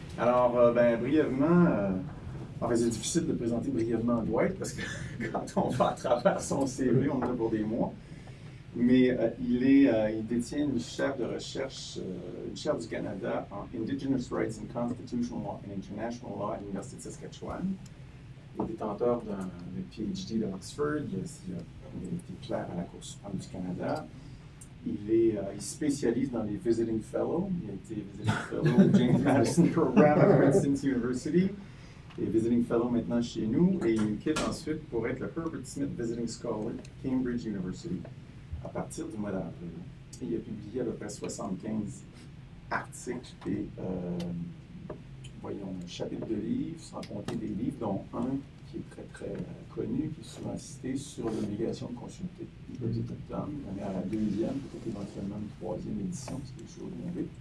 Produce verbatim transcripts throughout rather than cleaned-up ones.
Alors, euh, ben, brièvement, euh, en fait, c'est difficile de présenter brièvement Dwight parce que quand on va à travers son C V, on en a pour des mois. Mais euh, il, est, euh, il détient une chaire de recherche, euh, une chaire du Canada en Indigenous Rights and Constitutional Law and International Law à l'Université de Saskatchewan. Il est détenteur d'un P H D d'Oxford. Il, il, il a été clerc à la Cour suprême du Canada. Il, est, euh, il se spécialise dans les Visiting Fellows. Il a été Visiting Fellow au James Madison Program à Princeton University. Il est Visiting Fellow maintenant chez nous. Et il nous quitte ensuite pour être le Herbert Smith Visiting Scholar à Cambridge University à partir du mois d'avril. Il a publié à peu près soixante-quinze articles et, euh, voyons, chapitres de livres, sans compter des livres, dont un qui est très, très euh, connu, qui est souvent cité, sur l'obligation de consulter les peuples autochtones. On est à la deuxième, peut-être éventuellement une troisième édition, si quelque chose vient vite.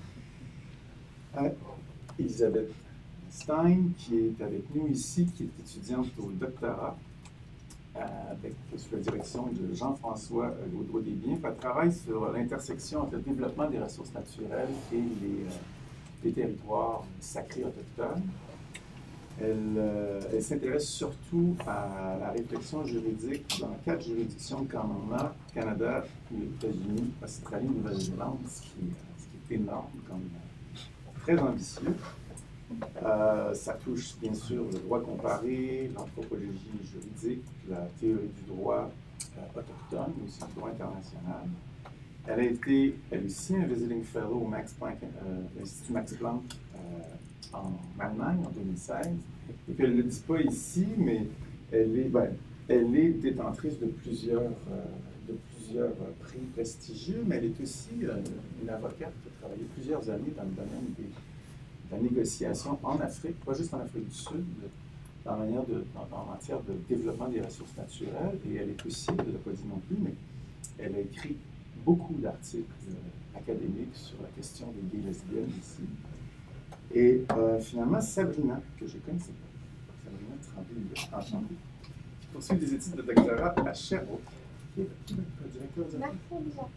Euh, Elisabeth Stein, qui est avec nous ici, qui est étudiante au doctorat, avec, sous la direction de Jean-François Gaudreau-Desbiens. Elle travaille sur l'intersection entre le développement des ressources naturelles et les, euh, les territoires sacrés autochtones. Elle, euh, elle s'intéresse surtout à la réflexion juridique dans quatre juridictions de Canada, Canada, les États-Unis, Australie, Nouvelle-Zélande, ce, ce qui est énorme, comme, euh, très ambitieux. Euh, ça touche bien sûr le droit comparé, l'anthropologie juridique, la théorie du droit euh, autochtone, mais aussi du droit international. Elle a été, elle aussi, un visiting fellow au Max Planck, euh, l'Institut Max Planck euh, en Allemagne en deux mille seize. Et puis elle ne le dit pas ici, mais elle est, ben, elle est détentrice de plusieurs, euh, de plusieurs prix prestigieux, mais elle est aussi euh, une avocate qui a travaillé plusieurs années dans le domaine des la négociation en Afrique, pas juste en Afrique du Sud, dans la manière de, en, en matière de développement des ressources naturelles. Et elle est aussi, elle ne l'a pas dit non plus, mais elle a écrit beaucoup d'articles euh, académiques sur la question des gays lesbiennes ici. Et euh, finalement, Sabrina, que je connaissais pas, Sabrina Tremblay, enchantée, qui poursuit des études de doctorat à Sherbrooke, qui est le directeur des affaires.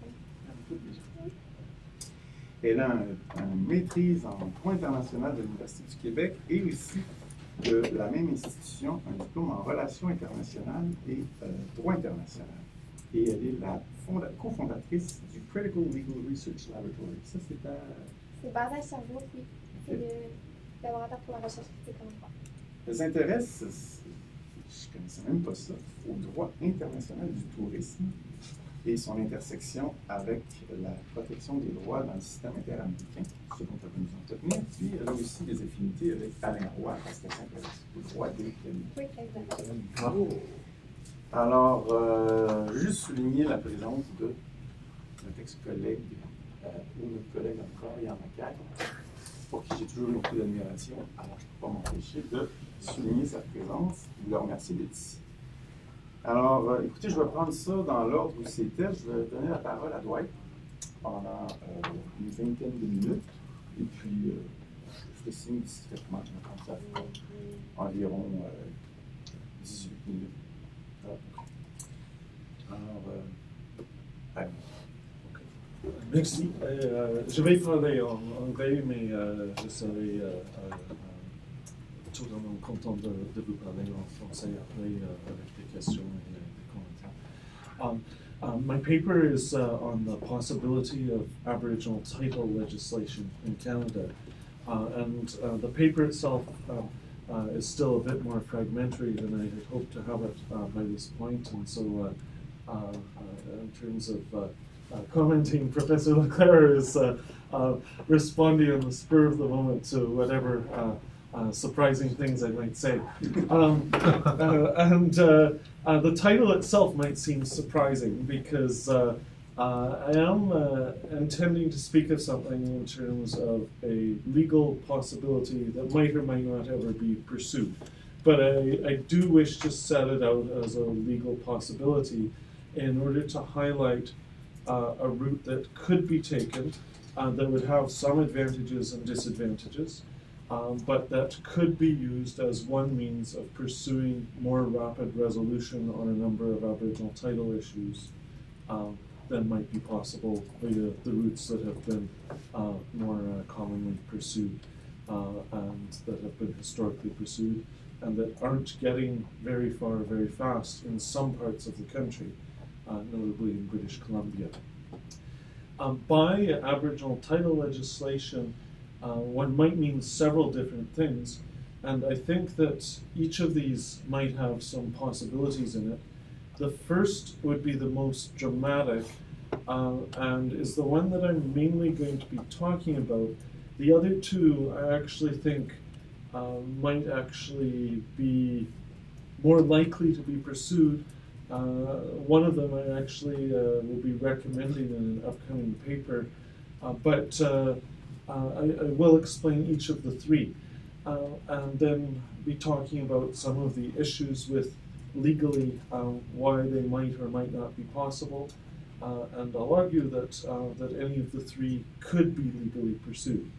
Elle a une maîtrise en droit international de l'Université du Québec et aussi de la même institution, un diplôme en relations internationales et euh, droit international. Et elle est la cofondatrice du Critical Legal Research Laboratory. Ça, c'est à... C'est basé à Sherbrooke, oui. C'est okay. Le laboratoire pour la recherche critique en droit. Elle s'intéresse, je ne connaissais même pas ça, au droit international du tourisme et son intersection avec la protection des droits dans le système interaméricain, ce dont elle va nous entretenir. Puis elle a aussi des affinités avec Alain Roy, parce qu'elle s'intéresse au droit des crimes. Oui, exactement. Oh. Alors, euh, juste souligner la présence de notre ex-collègue, euh, ou notre collègue encore, Yann Macaire, pour qui j'ai toujours beaucoup d'admiration. Alors, je ne peux pas m'empêcher de souligner sa présence et de le remercier d'être ici. Alors, euh, écoutez, je vais prendre ça dans l'ordre où c'était. Je vais donner la parole à Dwight pendant euh, une vingtaine de minutes. Et puis, euh, je ferai signe discrètement. Je vais prendre ça à environ euh, dix-huit minutes. Alors, euh, allez. Okay. Merci. Euh, je vais parler en anglais, mais euh, je serai euh, euh, totalement content de, de vous parler en français après uh, avec des questions et des commentaires. Um, um, my paper is uh, on the possibility of Aboriginal title legislation in Canada, uh, and uh, the paper itself uh, uh, is still a bit more fragmentary than I had hoped to have it uh, by this point, and so uh, uh, uh, in terms of uh, uh, commenting, Professor Leclerc is uh, uh, responding on the spur of the moment to whatever uh, Uh, surprising things I might say. Um, uh, and uh, uh, the title itself might seem surprising because uh, uh, I am uh, intending to speak of something in terms of a legal possibility that might or might not ever be pursued. But I, I do wish to set it out as a legal possibility in order to highlight uh, a route that could be taken uh, that would have some advantages and disadvantages. Um, but that could be used as one means of pursuing more rapid resolution on a number of Aboriginal title issues um, than might be possible via the routes that have been uh, more uh, commonly pursued. uh, and that have been historically pursued, and that aren't getting very far very fast in some parts of the country, uh, notably in British Columbia. Um, by Aboriginal title legislation, uh, one might mean several different things, and I think that each of these might have some possibilities in it. The first would be the most dramatic, uh, and is the one that I'm mainly going to be talking about. The other two I actually think uh, might actually be more likely to be pursued. Uh, one of them I actually uh, will be recommending in an upcoming paper, uh, but uh, uh, I, I will explain each of the three, uh, and then be talking about some of the issues with legally um, why they might or might not be possible, uh, and I'll argue that, uh, that any of the three could be legally pursued.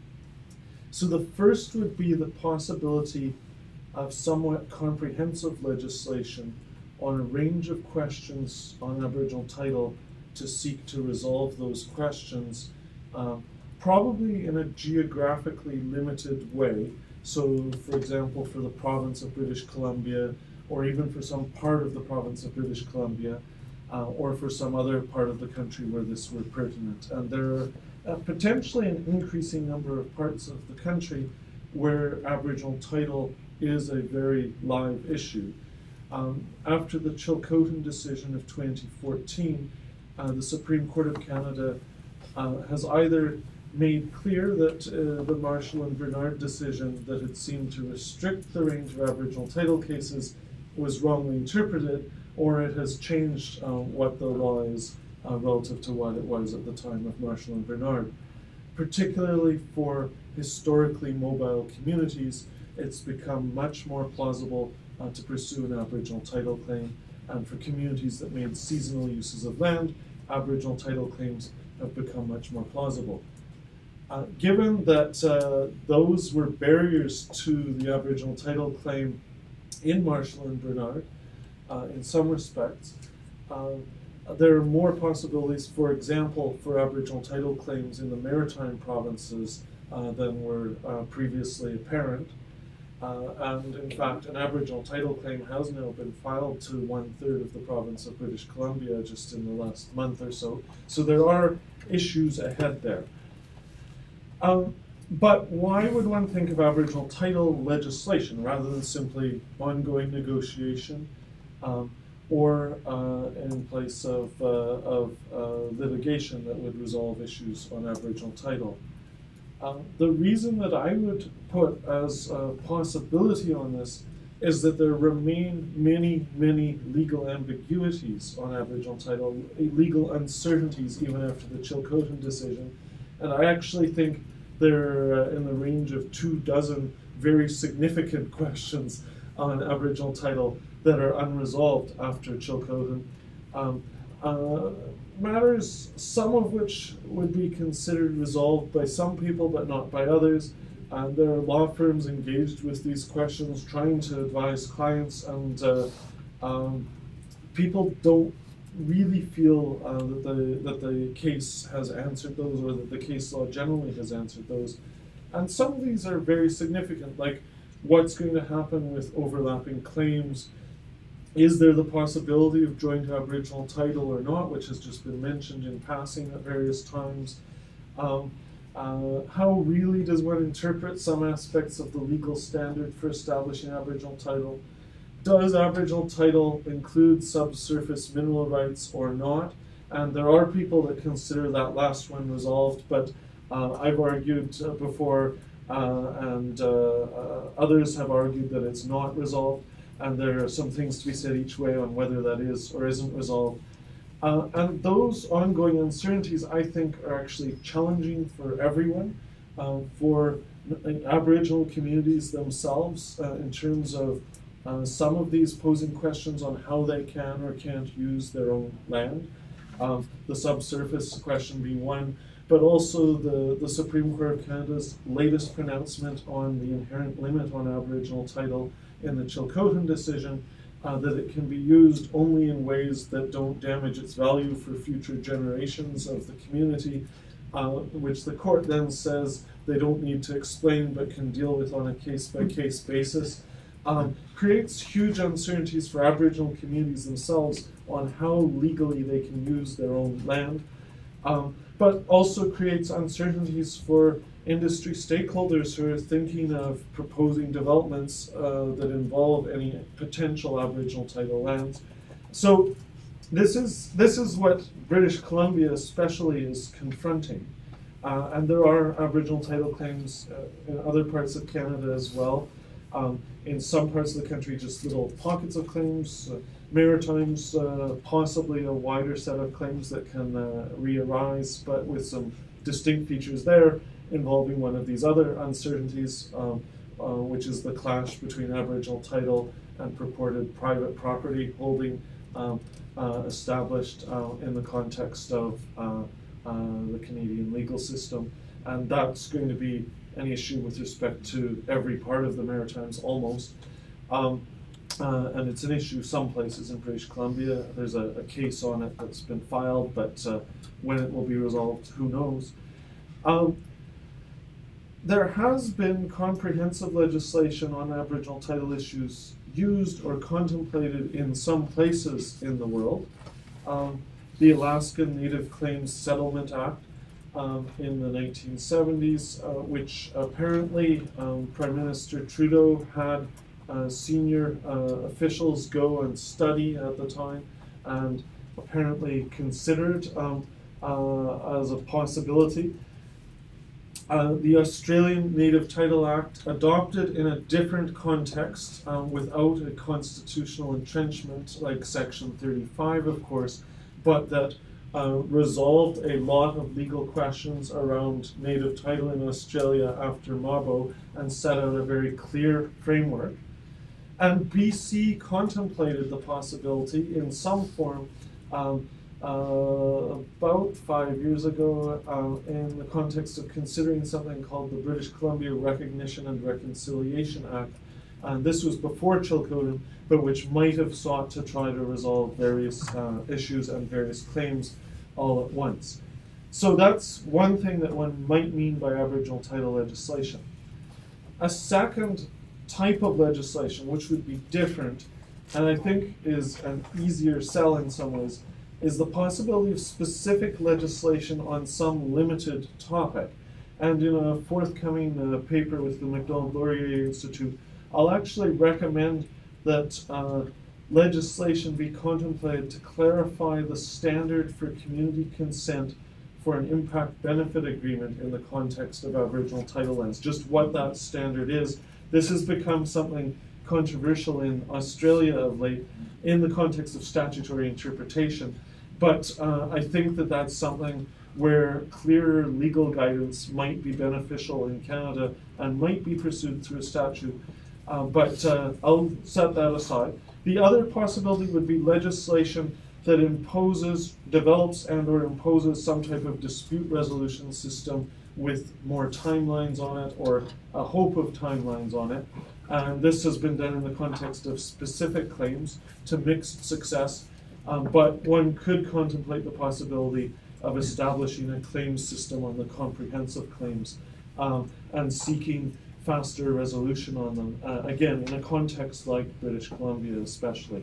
So the first would be the possibility of somewhat comprehensive legislation on a range of questions on Aboriginal title to seek to resolve those questions, uh, probably in a geographically limited way. So, for example, for the province of British Columbia, or even for some part of the province of British Columbia, uh, or for some other part of the country where this were pertinent. And there are uh, potentially an increasing number of parts of the country where Aboriginal title is a very live issue. Um, after the Chilcotin decision of twenty fourteen, uh, the Supreme Court of Canada uh, has either made clear that uh, the Marshall and Bernard decision that had seemed to restrict the range of Aboriginal title cases was wrongly interpreted, or it has changed uh, what the law is uh, relative to what it was at the time of Marshall and Bernard. Particularly for historically mobile communities, it's become much more plausible uh, to pursue an Aboriginal title claim, and for communities that made seasonal uses of land, Aboriginal title claims have become much more plausible. Uh, given that uh, those were barriers to the Aboriginal title claim in Marshall and Bernard, uh, in some respects, uh, there are more possibilities, for example, for Aboriginal title claims in the maritime provinces uh, than were uh, previously apparent. Uh, and in fact, an Aboriginal title claim has now been filed to one-third of the province of British Columbia just in the last month or so. So there are issues ahead there. Um, but why would one think of Aboriginal title legislation rather than simply ongoing negotiation um, or uh, in place of, uh, of uh, litigation that would resolve issues on Aboriginal title? Um, the reason that I would put as a possibility on this is that there remain many, many legal ambiguities on Aboriginal title, legal uncertainties even after the Chilcotin decision. And I actually think there are uh, in the range of two dozen very significant questions on Aboriginal title that are unresolved after Chilcotin. Um, uh, matters, some of which would be considered resolved by some people but not by others. And there are law firms engaged with these questions trying to advise clients, and uh, um, people don't really feel uh, that, the, that the case has answered those, or that the case law generally has answered those. And some of these are very significant, like what's going to happen with overlapping claims. Is there the possibility of joint Aboriginal title or not, which has just been mentioned in passing at various times? Um, uh, how really does one interpret some aspects of the legal standard for establishing Aboriginal title? Does Aboriginal title include subsurface mineral rights or not? And there are people that consider that last one resolved, but uh, I've argued uh, before, uh, and uh, uh, others have argued that it's not resolved. And there are some things to be said each way on whether that is or isn't resolved. Uh, and those ongoing uncertainties, I think, are actually challenging for everyone, uh, for Aboriginal communities themselves, uh, in terms of uh, some of these posing questions on how they can or can't use their own land. Um, the subsurface question being one, but also the, the Supreme Court of Canada's latest pronouncement on the inherent limit on Aboriginal title in the Chilcotin decision, uh, that it can be used only in ways that don't damage its value for future generations of the community. uh, which the court then says they don't need to explain but can deal with on a case-by-case basis, um, creates huge uncertainties for Aboriginal communities themselves on how legally they can use their own land, um, but also creates uncertainties for industry stakeholders who are thinking of proposing developments uh, that involve any potential Aboriginal title lands. So this is, this is what British Columbia especially is confronting. Uh, and there are Aboriginal title claims uh, in other parts of Canada as well. Um, in some parts of the country, just little pockets of claims. Uh, Maritimes, uh, possibly a wider set of claims that can uh, re-arise, but with some distinct features there involving one of these other uncertainties, um, uh, which is the clash between Aboriginal title and purported private property holding um, uh, established uh, in the context of uh, uh, the Canadian legal system. And that's going to be an issue with respect to every part of the Maritimes almost. Um, uh, and it's an issue some places in British Columbia. There's a, a case on it that's been filed, but uh, when it will be resolved, who knows. Um, there has been comprehensive legislation on Aboriginal title issues used or contemplated in some places in the world. Um, the Alaskan Native Claims Settlement Act um, in the nineteen seventies, uh, which apparently um, Prime Minister Trudeau had uh, senior uh, officials go and study at the time, and apparently considered um, uh, as a possibility. Uh, the Australian Native Title Act, adopted in a different context, um, without a constitutional entrenchment like Section thirty-five, of course, but that uh, resolved a lot of legal questions around native title in Australia after Mabo and set out a very clear framework. And B C contemplated the possibility in some form um, Uh, about five years ago, uh, in the context of considering something called the British Columbia Recognition and Reconciliation Act. And this was before Chilcotin, but which might have sought to try to resolve various uh, issues and various claims all at once. So that's one thing that one might mean by Aboriginal title legislation. A second type of legislation, which would be different, and I think is an easier sell in some ways, is the possibility of specific legislation on some limited topic. And in a forthcoming uh, paper with the Macdonald-Laurier Institute, I'll actually recommend that uh, legislation be contemplated to clarify the standard for community consent for an impact benefit agreement in the context of Aboriginal title lands, just what that standard is. This has become something controversial in Australia of late in the context of statutory interpretation. But uh, I think that that's something where clearer legal guidance might be beneficial in Canada and might be pursued through a statute. Uh, but uh, I'll set that aside. The other possibility would be legislation that imposes, develops and or imposes some type of dispute resolution system with more timelines on it, or a hope of timelines on it. And this has been done in the context of specific claims to mixed success. Um, but one could contemplate the possibility of establishing a claims system on the comprehensive claims um, and seeking faster resolution on them, uh, again, in a context like British Columbia especially.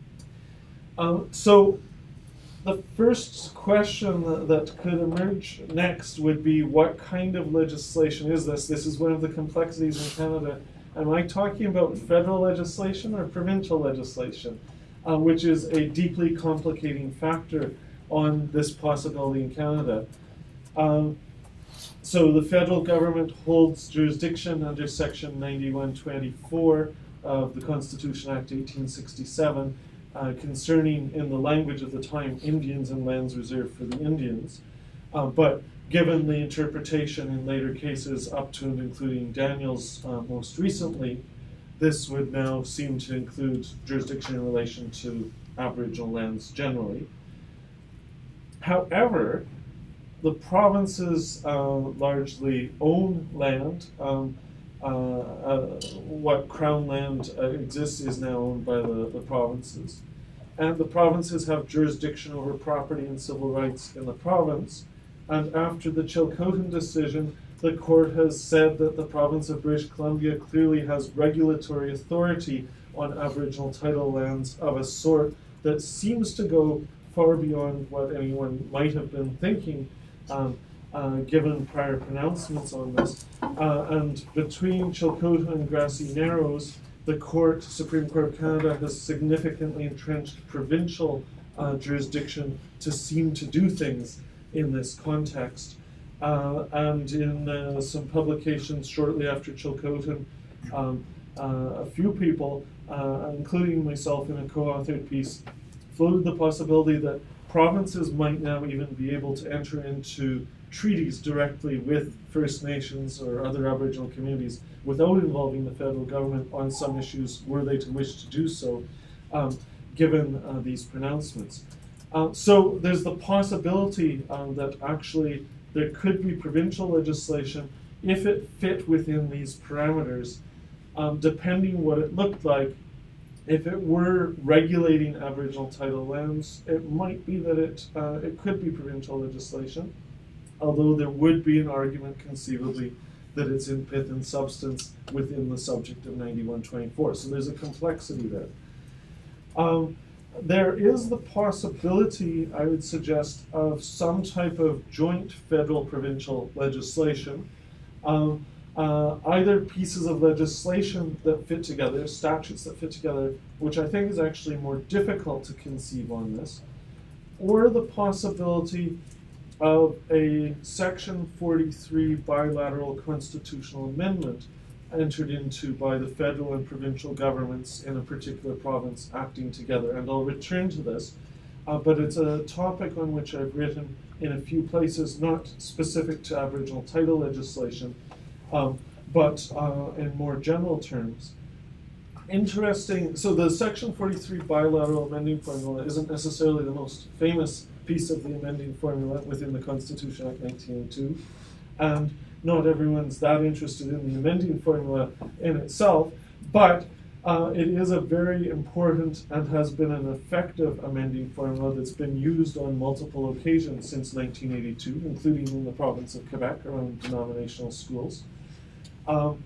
Um, so the first question that, that could emerge next would be, what kind of legislation is this? This is one of the complexities in Canada. Am I talking about federal legislation or provincial legislation? Uh, which is a deeply complicating factor on this possibility in Canada. Um, so the federal government holds jurisdiction under Section ninety-one twenty-four of the Constitution Act eighteen sixty-seven uh, concerning, in the language of the time, Indians and lands reserved for the Indians. Uh, but given the interpretation in later cases up to and including Daniels uh, most recently, this would now seem to include jurisdiction in relation to Aboriginal lands generally. However, the provinces uh, largely own land. Um, uh, uh, what Crown land uh, exists is now owned by the, the provinces. And the provinces have jurisdiction over property and civil rights in the province. and after the Chilcotin decision, the court has said that the province of British Columbia clearly has regulatory authority on Aboriginal title lands of a sort that seems to go far beyond what anyone might have been thinking, um, uh, given prior pronouncements on this. Uh, and between Chilcotin and Grassy Narrows, the court, Supreme Court of Canada, has significantly entrenched provincial uh, jurisdiction to seem to do things in this context. Uh, and in uh, some publications shortly after Chilcotin, um, uh, a few people, uh, including myself in a co-authored piece, floated the possibility that provinces might now even be able to enter into treaties directly with First Nations or other Aboriginal communities without involving the federal government on some issues were they to wish to do so, um, given uh, these pronouncements. Uh, so there's the possibility um, that actually there could be provincial legislation if it fit within these parameters, um, depending what it looked like. If it were regulating Aboriginal title lands, it might be that it, uh, it could be provincial legislation, although there would be an argument conceivably that it's in pith and substance within the subject of ninety-one twenty-four. So there's a complexity there. Um, there is the possibility, I would suggest, of some type of joint federal-provincial legislation, um, uh, either pieces of legislation that fit together, statutes that fit together, which I think is actually more difficult to conceive on this, or the possibility of a Section forty-three bilateral constitutional amendment entered into by the federal and provincial governments in a particular province acting together. And I'll return to this, uh, but it's a topic on which I've written in a few places, not specific to Aboriginal title legislation, um, but uh, in more general terms. Interesting, so the Section forty-three bilateral amending formula isn't necessarily the most famous piece of the amending formula within the Constitution Act nineteen oh two, and not everyone's that interested in the amending formula in itself, but uh, it is a very important and has been an effective amending formula that's been used on multiple occasions since nineteen eighty-two, including in the province of Quebec around denominational schools. Um,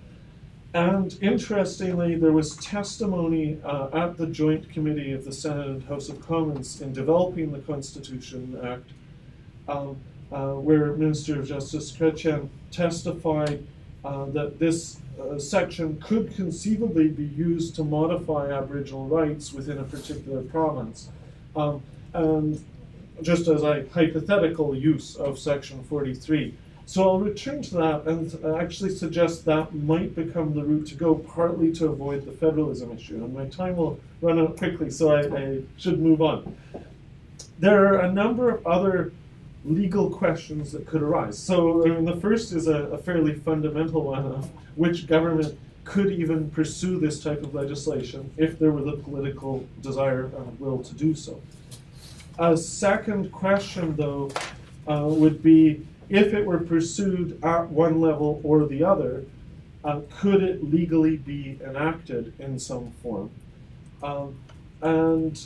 And interestingly, there was testimony uh, at the Joint Committee of the Senate and House of Commons in developing the Constitution Act, um, uh, where Minister of Justice Chrétien testified uh, that this uh, section could conceivably be used to modify Aboriginal rights within a particular province. Um, and just as a hypothetical use of Section forty-three. So I'll return to that and actually suggest that might become the route to go, partly to avoid the federalism issue. And my time will run out quickly, so I, I should move on. There are a number of other legal questions that could arise. So I mean, the first is a, a fairly fundamental one of which government could even pursue this type of legislation if there were the political desire and will to do so. A second question, though, uh, would be, if it were pursued at one level or the other, uh, could it legally be enacted in some form? Um, and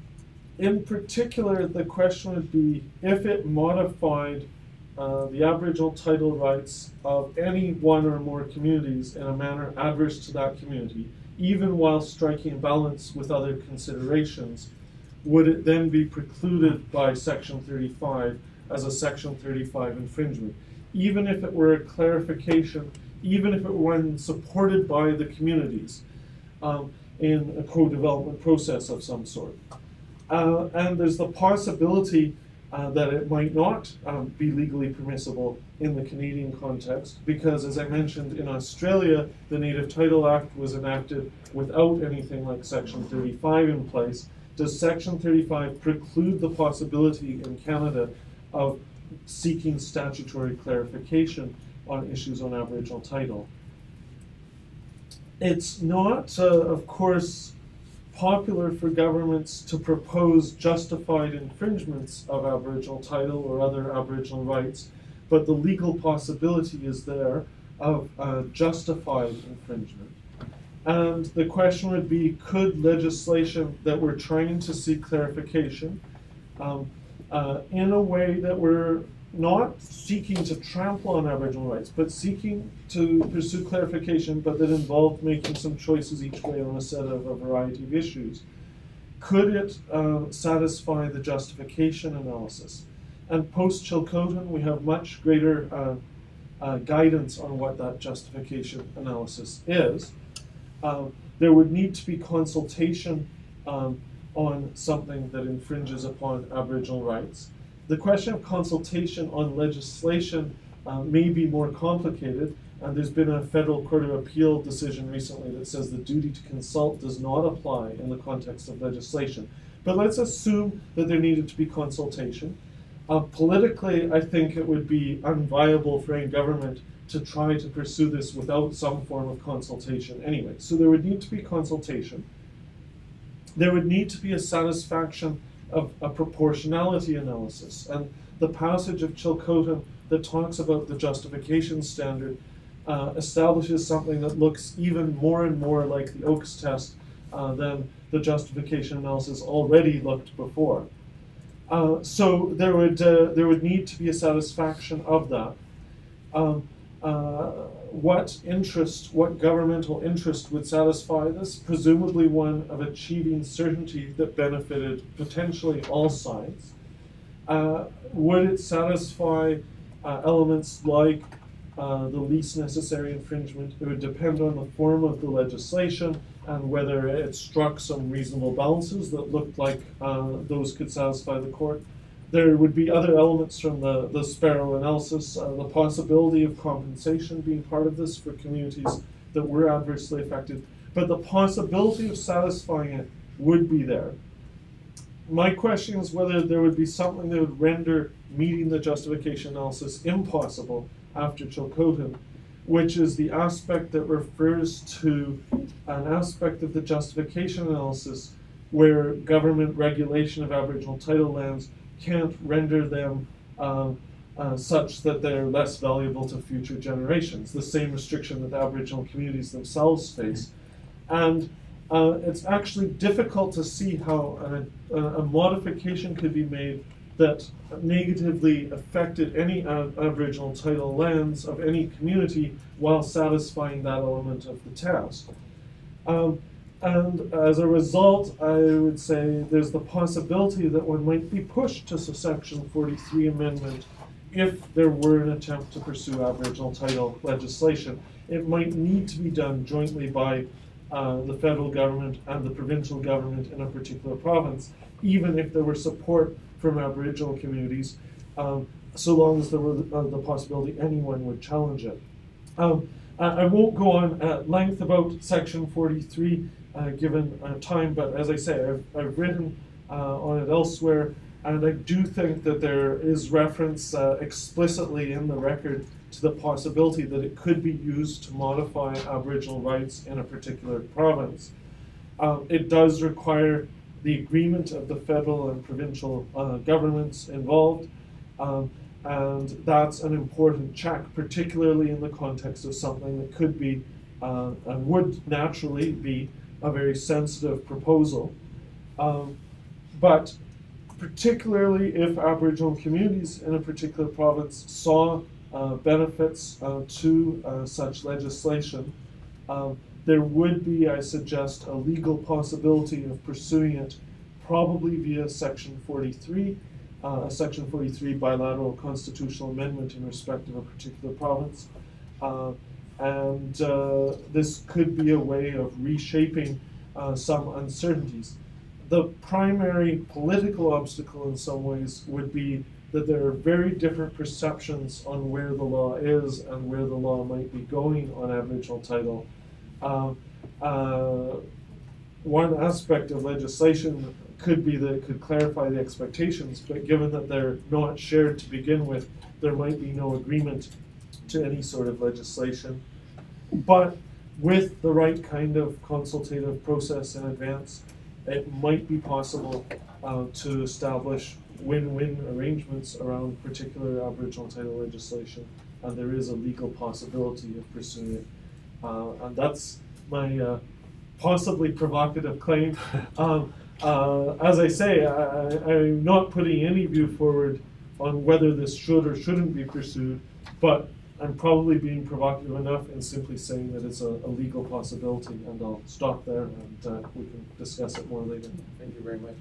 in particular, the question would be if it modified uh, the Aboriginal title rights of any one or more communities in a manner adverse to that community, even while striking a balance with other considerations, would it then be precluded by Section thirty-five as a Section thirty-five infringement, even if it were a clarification, even if it were one supported by the communities um, in a co-development process of some sort. Uh, and there's the possibility uh, that it might not um, be legally permissible in the Canadian context, because as I mentioned, in Australia, the Native Title Act was enacted without anything like Section thirty-five in place. Does Section thirty-five preclude the possibility in Canada of seeking statutory clarification on issues on Aboriginal title? It's not, uh, of course, popular for governments to propose justified infringements of Aboriginal title or other Aboriginal rights, but the legal possibility is there of uh, justified infringement. And the question would be, could legislation that we're trying to seek clarification um, Uh, in a way that were not seeking to trample on Aboriginal rights, but seeking to pursue clarification, but that involved making some choices each way on a set of a variety of issues. Could it uh, satisfy the justification analysis? And post-Chilcotin, we have much greater uh, uh, guidance on what that justification analysis is. Um, there would need to be consultation um, on something that infringes upon Aboriginal rights. The question of consultation on legislation uh, may be more complicated, and there's been a Federal Court of Appeal decision recently that says the duty to consult does not apply in the context of legislation. But let's assume that there needed to be consultation. Uh, politically, I think it would be unviable for any government to try to pursue this without some form of consultation anyway. So there would need to be consultation. There would need to be a satisfaction of a proportionality analysis. And the passage of Chilcotin that talks about the justification standard uh, establishes something that looks even more and more like the Oakes test uh, than the justification analysis already looked before. Uh, so there would, uh, there would need to be a satisfaction of that. Um, uh, what interest, what governmental interest would satisfy this? Presumably one of achieving certainty that benefited potentially all sides. Uh, would it satisfy uh, elements like uh, the least necessary infringement? It would depend on the form of the legislation and whether it struck some reasonable balances that looked like uh, those could satisfy the court. There would be other elements from the, the Sparrow analysis, uh, the possibility of compensation being part of this for communities that were adversely affected, but the possibility of satisfying it would be there. My question is whether there would be something that would render meeting the justification analysis impossible after Chilcotin, which is the aspect that refers to an aspect of the justification analysis where government regulation of Aboriginal title lands can't render them uh, uh, such that they're less valuable to future generations, the same restriction that the Aboriginal communities themselves face. And uh, it's actually difficult to see how a, a modification could be made that negatively affected any ab Aboriginal title lands of any community while satisfying that element of the test. Um, And as a result, I would say there's the possibility that one might be pushed to Section forty-three amendment if there were an attempt to pursue Aboriginal title legislation. It might need to be done jointly by uh, the federal government and the provincial government in a particular province, even if there were support from Aboriginal communities, um, so long as there were the, uh, the possibility anyone would challenge it. Um, I, I won't go on at length about Section forty-three. Uh, given uh, time, but as I say, I've, I've written uh, on it elsewhere, and I do think that there is reference uh, explicitly in the record to the possibility that it could be used to modify Aboriginal rights in a particular province. Um, it does require the agreement of the federal and provincial uh, governments involved, um, and that's an important check, particularly in the context of something that could be uh, and would naturally be a very sensitive proposal. Um, but particularly if Aboriginal communities in a particular province saw uh, benefits uh, to uh, such legislation, um, there would be, I suggest, a legal possibility of pursuing it probably via Section forty-three, uh, a Section forty-three bilateral constitutional amendment in respect of a particular province. Uh, And uh, this could be a way of reshaping uh, some uncertainties. The primary political obstacle in some ways would be that there are very different perceptions on where the law is and where the law might be going on Aboriginal title. Uh, uh, one aspect of legislation could be that it could clarify the expectations, but given that they're not shared to begin with, there might be no agreement to any sort of legislation. But with the right kind of consultative process in advance, it might be possible uh, to establish win-win arrangements around particular Aboriginal title legislation, and there is a legal possibility of pursuing it. Uh, and that's my uh, possibly provocative claim. Um, uh, as I say, I, I'm not putting any view forward on whether this should or shouldn't be pursued, but I'm probably being provocative enough in simply saying that it's a, a legal possibility, and I'll stop there, and uh, we can discuss it more later. Thank you very much.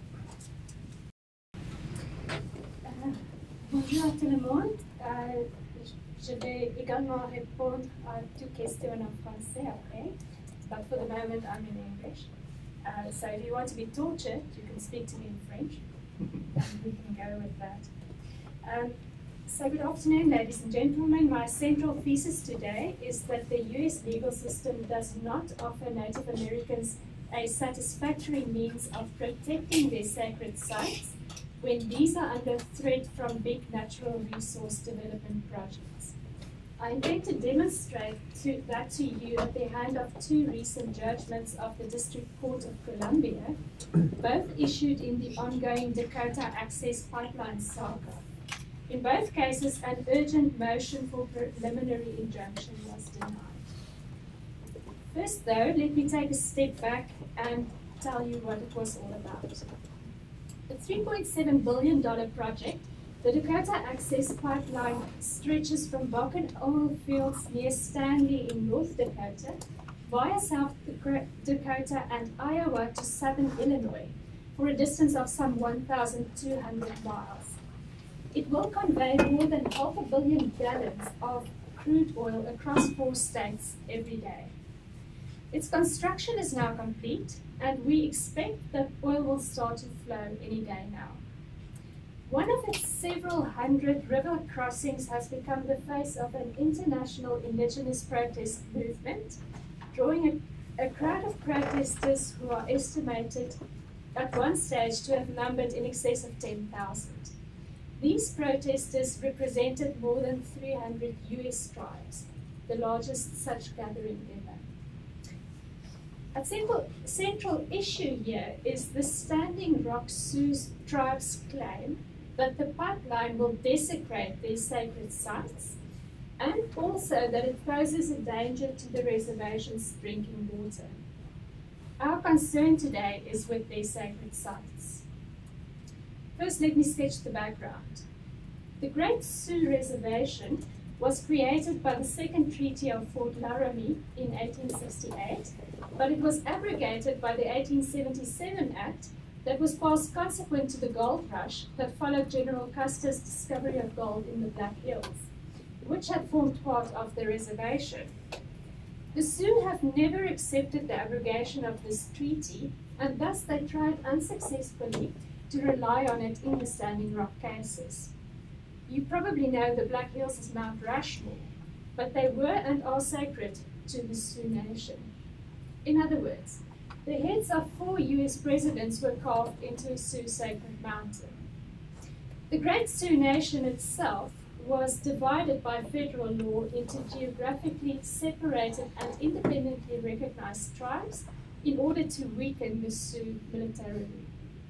Euh, bonjour à tout le monde. Euh, je vais également répondre à toutes questions en français après, but for the moment I'm in English. Uh, so if you want to be tortured, you can speak to me in French, and we can go with that. Um, So good afternoon, ladies and gentlemen. My central thesis today is that the U S legal system does not offer Native Americans a satisfactory means of protecting their sacred sites when these are under threat from big natural resource development projects. I intend to demonstrate to, that to you at the hand of two recent judgments of the District Court of Columbia, both issued in the ongoing Dakota Access Pipeline saga. In both cases, an urgent motion for preliminary injunction was denied. First, though, let me take a step back and tell you what it was all about. The three point seven billion dollars project, the Dakota Access Pipeline, stretches from Bakken oil fields near Stanley in North Dakota via South Dakota and Iowa to southern Illinois for a distance of some one thousand two hundred miles. It will convey more than half a billion gallons of crude oil across four states every day. Its construction is now complete, and we expect that oil will start to flow any day now. One of its several hundred river crossings has become the face of an international indigenous protest movement, drawing a, a crowd of protesters who are estimated at one stage to have numbered in excess of ten thousand. These protesters represented more than three hundred U S tribes, the largest such gathering ever. A central, central issue here is the Standing Rock Sioux tribe's claim that the pipeline will desecrate their sacred sites, and also that it poses a danger to the reservation's drinking water. Our concern today is with their sacred sites. First, let me sketch the background. The Great Sioux Reservation was created by the Second Treaty of Fort Laramie in eighteen sixty-eight, but it was abrogated by the eighteen seventy-seven Act that was passed consequent to the gold rush that followed General Custer's discovery of gold in the Black Hills, which had formed part of the reservation. The Sioux have never accepted the abrogation of this treaty, and thus they tried unsuccessfully to rely on it in the Standing Rock cases. You probably know the Black Hills as Mount Rushmore, but they were and are sacred to the Sioux Nation. In other words, the heads of four U S presidents were carved into a Sioux sacred mountain. The Great Sioux Nation itself was divided by federal law into geographically separated and independently recognized tribes in order to weaken the Sioux militarily.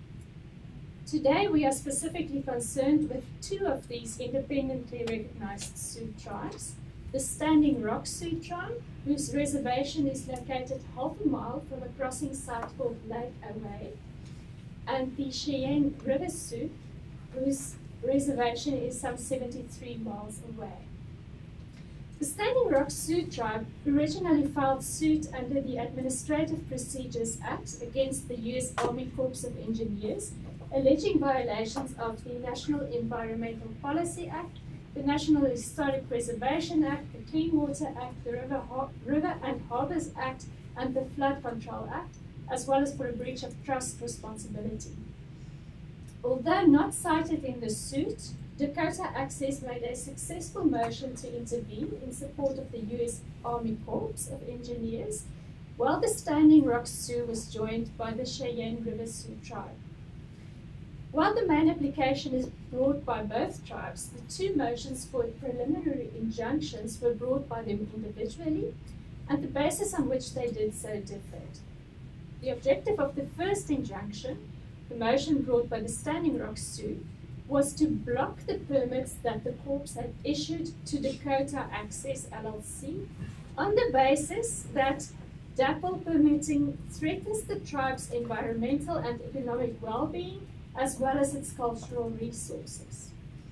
Today, we are specifically concerned with two of these independently recognized Sioux tribes, the Standing Rock Sioux tribe, whose reservation is located half a mile from a crossing site called Lake Away, and the Cheyenne River Sioux, whose reservation is some seventy-three miles away. The Standing Rock Sioux tribe originally filed suit under the Administrative Procedures Act against the U S Army Corps of Engineers, alleging violations of the National Environmental Policy Act, the National Historic Preservation Act, the Clean Water Act, the River, Har River and Harbors Act, and the Flood Control Act, as well as for a breach of trust responsibility. Although not cited in the suit, Dakota Access made a successful motion to intervene in support of the U S Army Corps of Engineers, while the Standing Rock Sioux was joined by the Cheyenne River Sioux tribe. While the main application is brought by both tribes, the two motions for preliminary injunctions were brought by them individually, and the basis on which they did so differed. The objective of the first injunction, the motion brought by the Standing Rock Sioux, was to block the permits that the Corps had issued to Dakota Access L L C on the basis that D A P L permitting threatens the tribe's environmental and economic well-being as well as its cultural resources.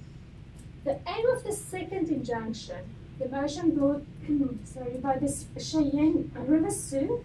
The aim of the second injunction, the motion brought sorry, by the Cheyenne River Sioux,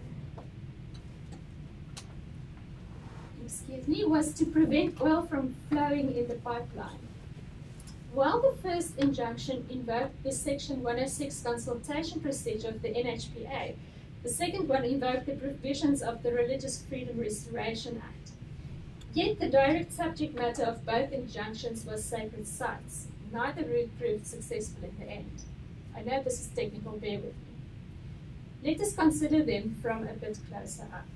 excuse me, was to prevent oil from flowing in the pipeline. While the first injunction invoked the Section one oh six consultation procedure of the N H P A, the second one invoked the provisions of the Religious Freedom Restoration Act. Yet the direct subject matter of both injunctions was sacred sites. Neither route proved successful in the end. I know this is technical, bear with me. Let us consider them from a bit closer up.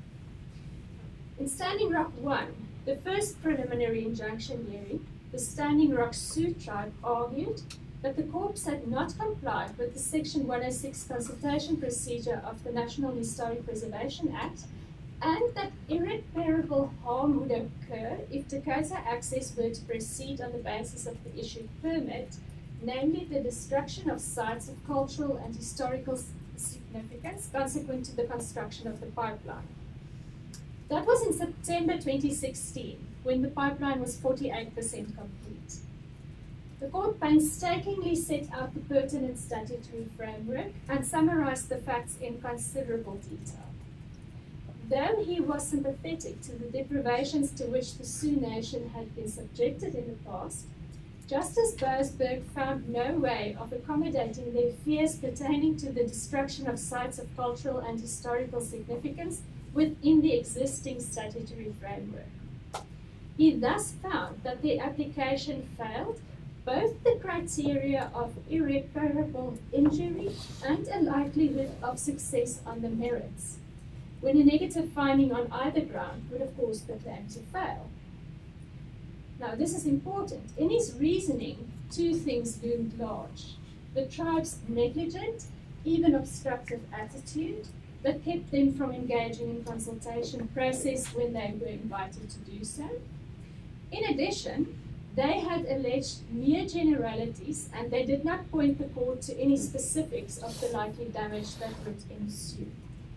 In Standing Rock one, the first preliminary injunction hearing, the Standing Rock Sioux tribe argued that the corps had not complied with the Section one oh six consultation procedure of the National Historic Preservation Act, and that irreparable harm would occur if Dakota Access were to proceed on the basis of the issued permit, namely the destruction of sites of cultural and historical significance consequent to the construction of the pipeline. That was in September twenty sixteen, when the pipeline was forty-eight percent complete. The court painstakingly set out the pertinent statutory framework and summarized the facts in considerable detail. Though he was sympathetic to the deprivations to which the Sioux Nation had been subjected in the past, Justice Boasberg found no way of accommodating their fears pertaining to the destruction of sites of cultural and historical significance within the existing statutory framework. He thus found that the application failed both the criteria of irreparable injury and a likelihood of success on the merits, when a negative finding on either ground would have caused the claim to fail. Now, this is important. In his reasoning, two things loomed large: the tribe's negligent, even obstructive attitude that kept them from engaging in consultation process when they were invited to do so. In addition, they had alleged mere generalities, and they did not point the court to any specifics of the likely damage that would ensue.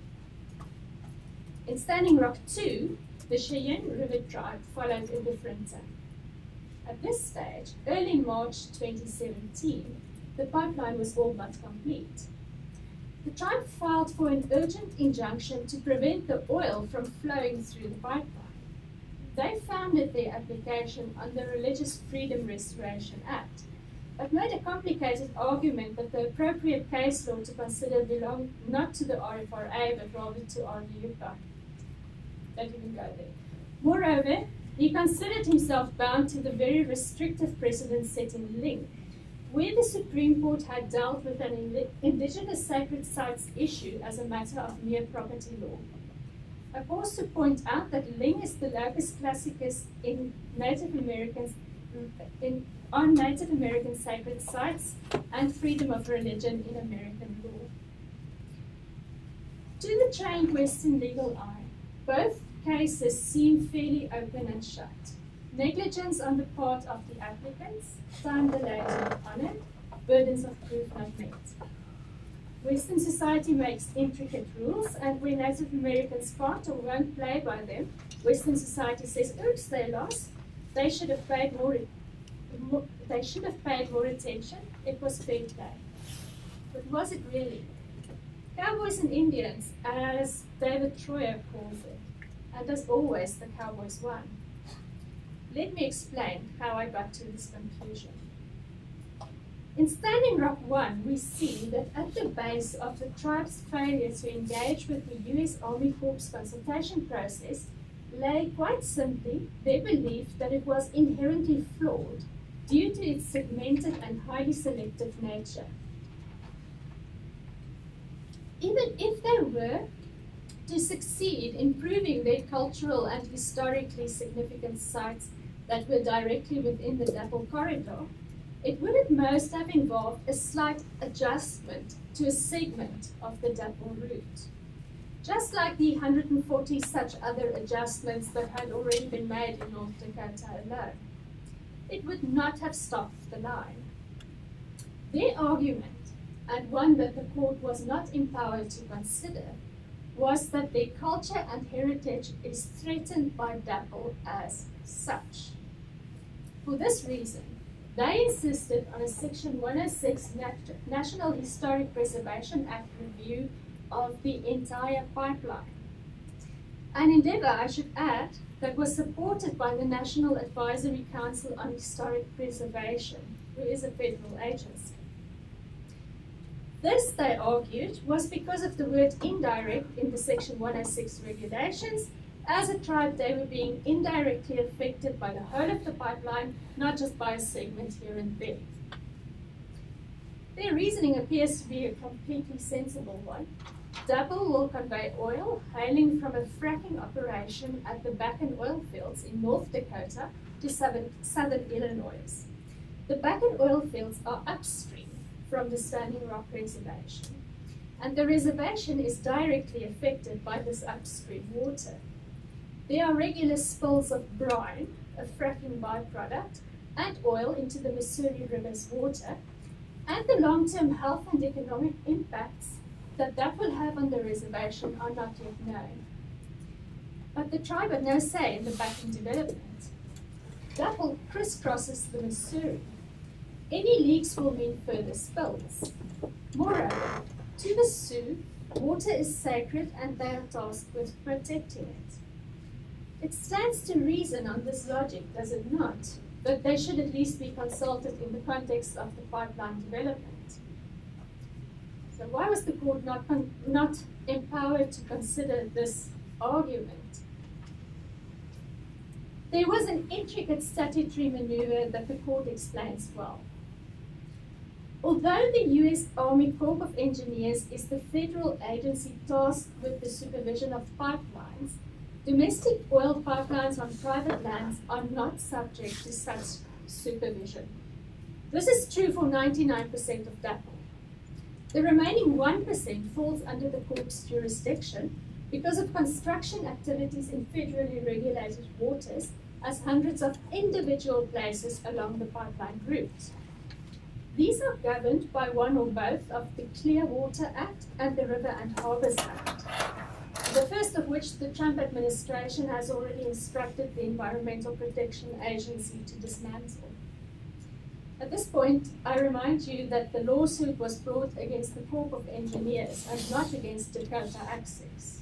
In Standing Rock two, the Cheyenne River tribe followed a different tack. At this stage, early March twenty seventeen, the pipeline was all but complete. The tribe filed for an urgent injunction to prevent the oil from flowing through the pipeline. They founded their application on the Religious Freedom Restoration Act, but made a complicated argument that the appropriate case law to consider belonged not to the R F R A, but rather to R V U P A. Don't even go there. Moreover, he considered himself bound to the very restrictive precedent set in Ling, where the Supreme Court had dealt with an indigenous sacred sites issue as a matter of mere property law. I pause to point out that Ling is the locus classicus in Native Americans in, on Native American sacred sites and freedom of religion in American law. To the trained Western legal eye, both cases seem fairly open and shut. Negligence on the part of the applicants, time delayed not honored, burdens of proof not met. Western society makes intricate rules, and when Native Americans can't or won't play by them, Western society says, oops, they lost. They should have paid more, more they should have paid more attention. It was fair play. But was it really? Cowboys and Indians, as David Troyer calls it, and as always, the Cowboys won. Let me explain how I got to this conclusion. In Standing Rock one, we see that at the base of the tribe's failure to engage with the U S Army Corps consultation process lay, quite simply, their belief that it was inherently flawed due to its segmented and highly selective nature. Even if they were to succeed in proving their cultural and historically significant sites that were directly within the Dapple corridor, it would at most have involved a slight adjustment to a segment of the Dapple route. Just like the one hundred forty such other adjustments that had already been made in North Dakota alone. It would not have stopped the line. Their argument, and one that the court was not empowered to consider, was that their culture and heritage is threatened by Dapple as such. For this reason, They insisted on a Section one oh six Nat National Historic Preservation Act review of the entire pipeline. An endeavour, I should add, that was supported by the National Advisory Council on Historic Preservation, who is a federal agency. This, they argued, was because of the word indirect in the Section one oh six regulations. As a tribe, they were being indirectly affected by the whole of the pipeline, not just by a segment here and there. Their reasoning appears to be a completely sensible one. DAPL will convey oil hailing from a fracking operation at the Bakken oil fields in North Dakota to southern, southern Illinois. The Bakken oil fields are upstream from the Standing Rock Reservation, and the reservation is directly affected by this upstream water. There are regular spills of brine, a fracking byproduct, and oil into the Missouri River's water, and the long-term health and economic impacts that that will have on the reservation are not yet known. But the tribe had no say in the Bakken development. DAPL crisscrosses the Missouri. Any leaks will mean further spills. Moreover, to the Sioux, water is sacred and they are tasked with protecting it. It stands to reason on this logic, does it not, that they should at least be consulted in the context of the pipeline development. So why was the court not, not empowered to consider this argument? There was an intricate statutory maneuver that the court explains well. Although the U S Army Corps of Engineers is the federal agency tasked with the supervision of pipelines, domestic oil pipelines on private lands are not subject to such supervision. This is true for ninety-nine percent of DAPL. The remaining one percent falls under the Corps' jurisdiction because of construction activities in federally regulated waters as hundreds of individual places along the pipeline route. These are governed by one or both of the Clear Water Act and the River and Harbors Act, the first of which the Trump administration has already instructed the Environmental Protection Agency to dismantle. At this point, I remind you that the lawsuit was brought against the Corps of Engineers and not against Dakota Access.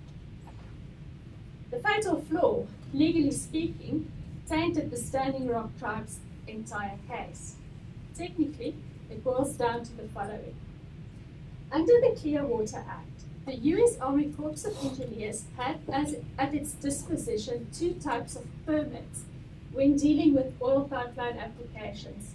The fatal flaw, legally speaking, tainted the Standing Rock tribe's entire case. Technically, it boils down to the following. Under the Clearwater Act, the U S Army Corps of Engineers had as, at its disposition two types of permits when dealing with oil pipeline applications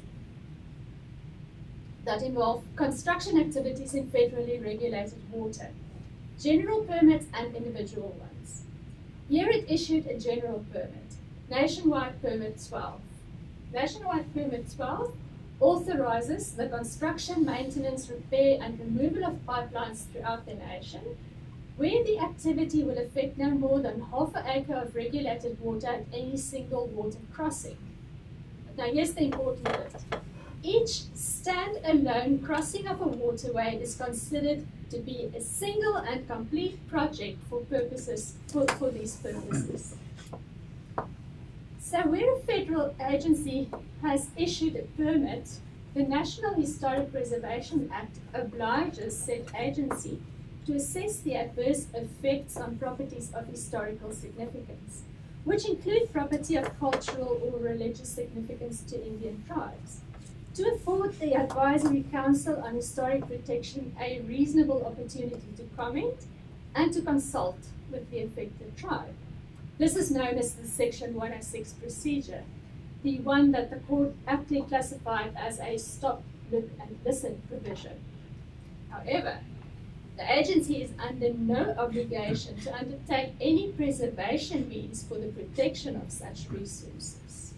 that involve construction activities in federally regulated water, general permits and individual ones. Here it issued a general permit, Nationwide Permit twelve. Nationwide Permit twelve authorizes the construction, maintenance, repair and removal of pipelines throughout the nation, where the activity will affect no more than half an acre of regulated water at any single water crossing. Now here's the important bit. Each stand-alone crossing of a waterway is considered to be a single and complete project for purposes for, for these purposes. So where a federal agency has issued a permit, the National Historic Preservation Act obliges said agency to assess the adverse effects on properties of historical significance, which include property of cultural or religious significance to Indian tribes, to afford the Advisory Council on Historic Protection a reasonable opportunity to comment and to consult with the affected tribe. This is known as the Section one oh six procedure, the one that the court aptly classified as a stop, look and listen provision. However, the agency is under no obligation to undertake any preservation means for the protection of such resources.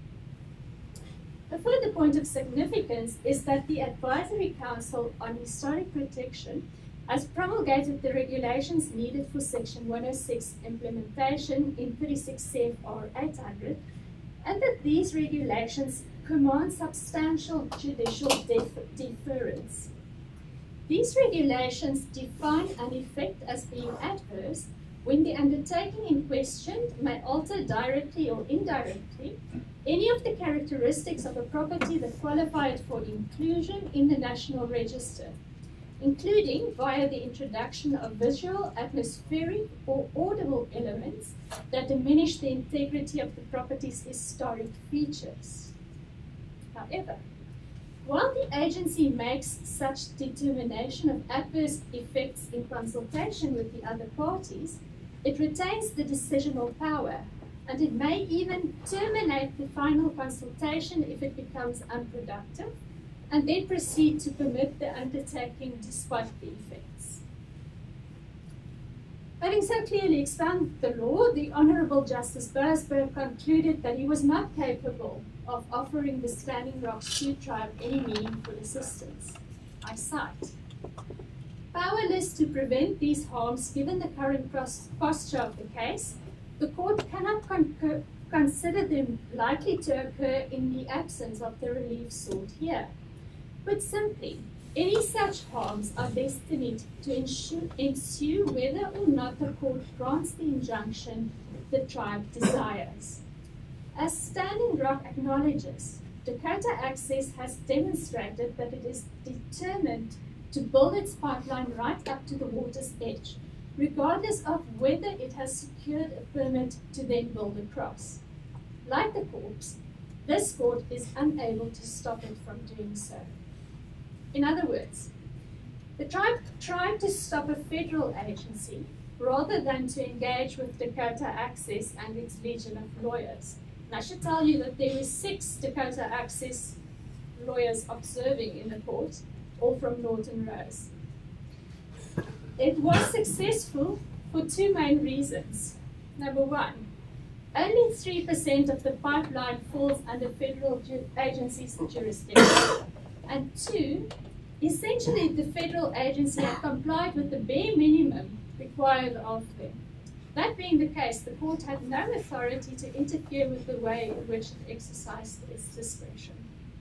A further point of significance is that the Advisory Council on Historic Protection has promulgated the regulations needed for Section one oh six implementation in thirty-six C F R eight hundred, and that these regulations command substantial judicial def- deference. These regulations define an effect as being adverse when the undertaking in question may alter directly or indirectly any of the characteristics of a property that qualify it for inclusion in the National Register, including via the introduction of visual, atmospheric, or audible elements that diminish the integrity of the property's historic features. However, while the agency makes such determination of adverse effects in consultation with the other parties, it retains the decisional power, and it may even terminate the final consultation if it becomes unproductive, and then proceed to permit the undertaking despite the effects. Having so clearly expounded the law, the Honourable Justice Boasberg concluded that he was not capable of offering the Standing Rock Sioux tribe any meaningful assistance. I cite, "Powerless to prevent these harms given the current posture of the case, the court cannot concur, consider them likely to occur in the absence of the relief sought here. Put simply, any such harms are destined to ensue, ensue whether or not the court grants the injunction the tribe desires. As Standing Rock acknowledges, Dakota Access has demonstrated that it is determined to build its pipeline right up to the water's edge, regardless of whether it has secured a permit to then build across. Like the courts, this court is unable to stop it from doing so." In other words, the tribe tried to stop a federal agency rather than to engage with Dakota Access and its legion of lawyers. And I should tell you that there were six Dakota Access lawyers observing in the court, all from Norton Rose. It was successful for two main reasons. Number one, only three percent of the pipeline falls under federal ju agency's jurisdiction. And two, essentially the federal agency had complied with the bare minimum required of them. That being the case, the court had no authority to interfere with the way in which it exercised its discretion.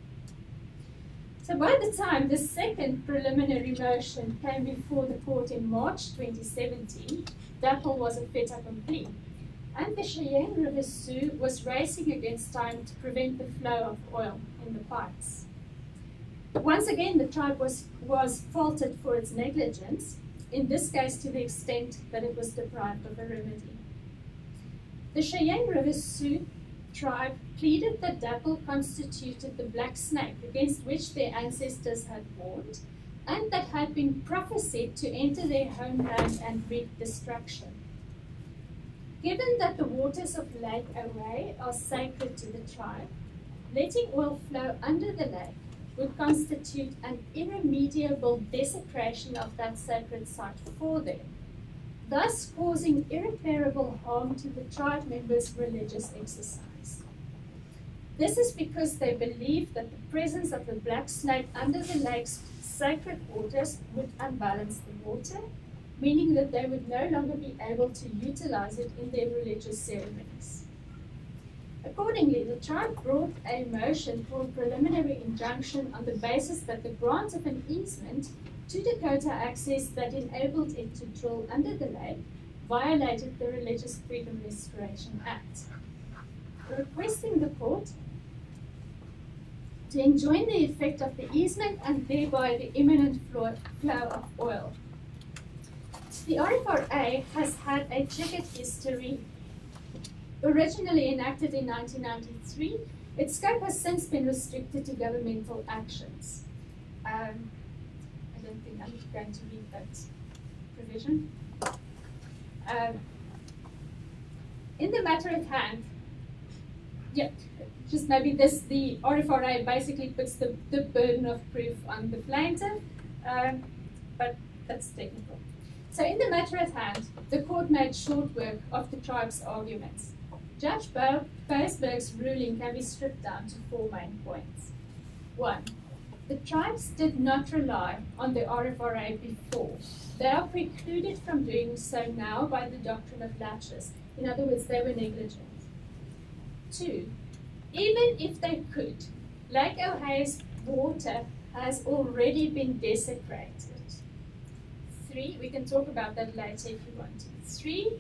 So by the time the second preliminary motion came before the court in March twenty seventeen, D A P L was a fait accompli, and the Cheyenne River Sioux was racing against time to prevent the flow of oil in the pipes. Once again, the tribe was, was faulted for its negligence, in this case to the extent that it was deprived of a remedy. The Cheyenne River Sioux tribe pleaded that D A P L constituted the black snake against which their ancestors had warned, and that had been prophesied to enter their homeland and wreak destruction. Given that the waters of Lake Array are sacred to the tribe, letting oil flow under the lake would constitute an irremediable desecration of that sacred site for them, thus causing irreparable harm to the tribe members' religious exercise. This is because they believed that the presence of the black snake under the lake's sacred waters would unbalance the water, meaning that they would no longer be able to utilize it in their religious ceremonies. Accordingly, the tribe brought a motion for a preliminary injunction on the basis that the grant of an easement to Dakota Access that enabled it to drill under the lake violated the Religious Freedom Restoration Act, requesting the court to enjoin the effect of the easement and thereby the imminent flow of oil. The R F R A has had a checkered history. Originally enacted in nineteen ninety-three, its scope has since been restricted to governmental actions. Um, I don't think I'm going to read that provision. Um, in the matter at hand, yeah, just maybe this, the R F R A basically puts the, the burden of proof on the plaintiff, um, but that's technical. So in the matter at hand, the court made short work of the tribe's arguments. Judge Boasberg's ruling can be stripped down to four main points. One, the tribes did not rely on the R F R A before. They are precluded from doing so now by the doctrine of laches. In other words, they were negligent. Two, even if they could, Lake Ohio's water has already been desecrated. Three, we can talk about that later if you want to. Three,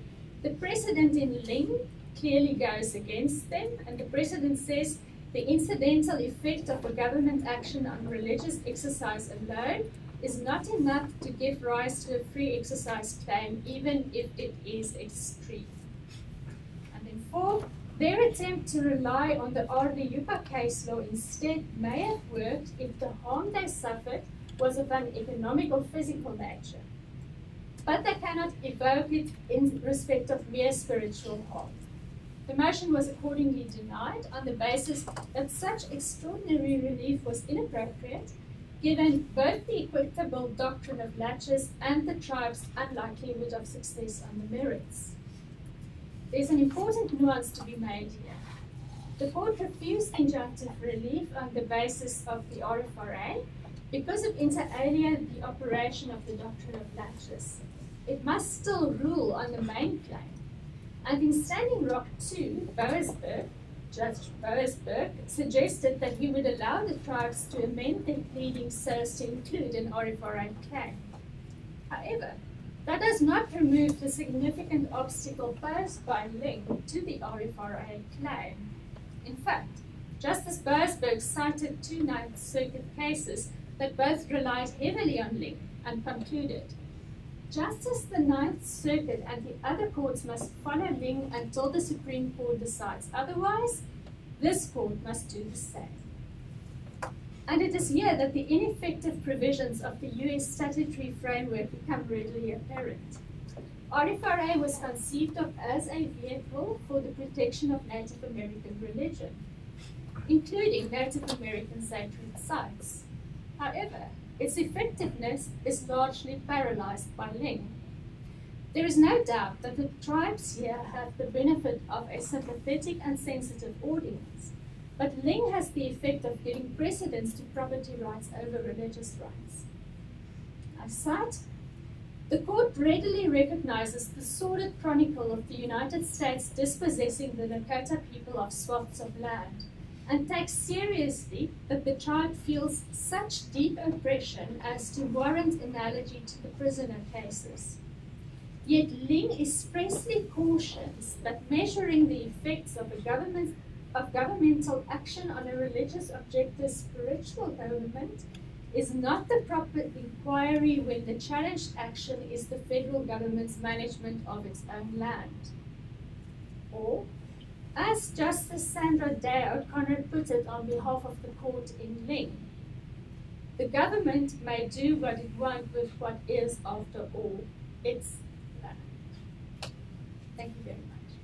The precedent in Ling clearly goes against them, and the precedent says the incidental effect of a government action on religious exercise alone is not enough to give rise to a free exercise claim, even if it is extreme. And then four, their attempt to rely on the R D U P A case law instead may have worked if the harm they suffered was of an economic or physical nature. But they cannot evoke it in respect of mere spiritual harm. The motion was accordingly denied on the basis that such extraordinary relief was inappropriate, given both the equitable doctrine of laches and the tribe's unlikelihood of success on the merits. There's an important nuance to be made here. The court refused injunctive relief on the basis of the R F R A because of inter alia the operation of the doctrine of laches. It must still rule on the main claim. And in Standing Rock two, Boasberg, Judge Boasberg, suggested that he would allow the tribes to amend their pleadings so as to include an R F R A claim. However, that does not remove the significant obstacle posed by Ling to the R F R A claim. In fact, Justice Boasberg cited two Ninth Circuit cases that both relied heavily on Ling and concluded, just as the Ninth Circuit and the other courts must follow Ling until the Supreme Court decides otherwise, this court must do the same. And it is here that the ineffective provisions of the U S statutory framework become readily apparent. R F R A was conceived of as a vehicle for the protection of Native American religion, including Native American sacred sites. However, its effectiveness is largely paralyzed by Ling. There is no doubt that the tribes here have the benefit of a sympathetic and sensitive audience, but Ling has the effect of giving precedence to property rights over religious rights. I cite, the court readily recognizes the sordid chronicle of the United States dispossessing the Lakota people of swaths of land, and takes seriously that the tribe feels such deep oppression as to warrant analogy to the prisoner cases. Yet Ling expressly cautions that measuring the effects of, a government, of governmental action on a religious objector's spiritual government is not the proper inquiry when the challenged action is the federal government's management of its own land. Or, as Justice Sandra Day O'Connor put it on behalf of the court in Ling, the government may do what it wants with what is, after all, its land. Thank you very much.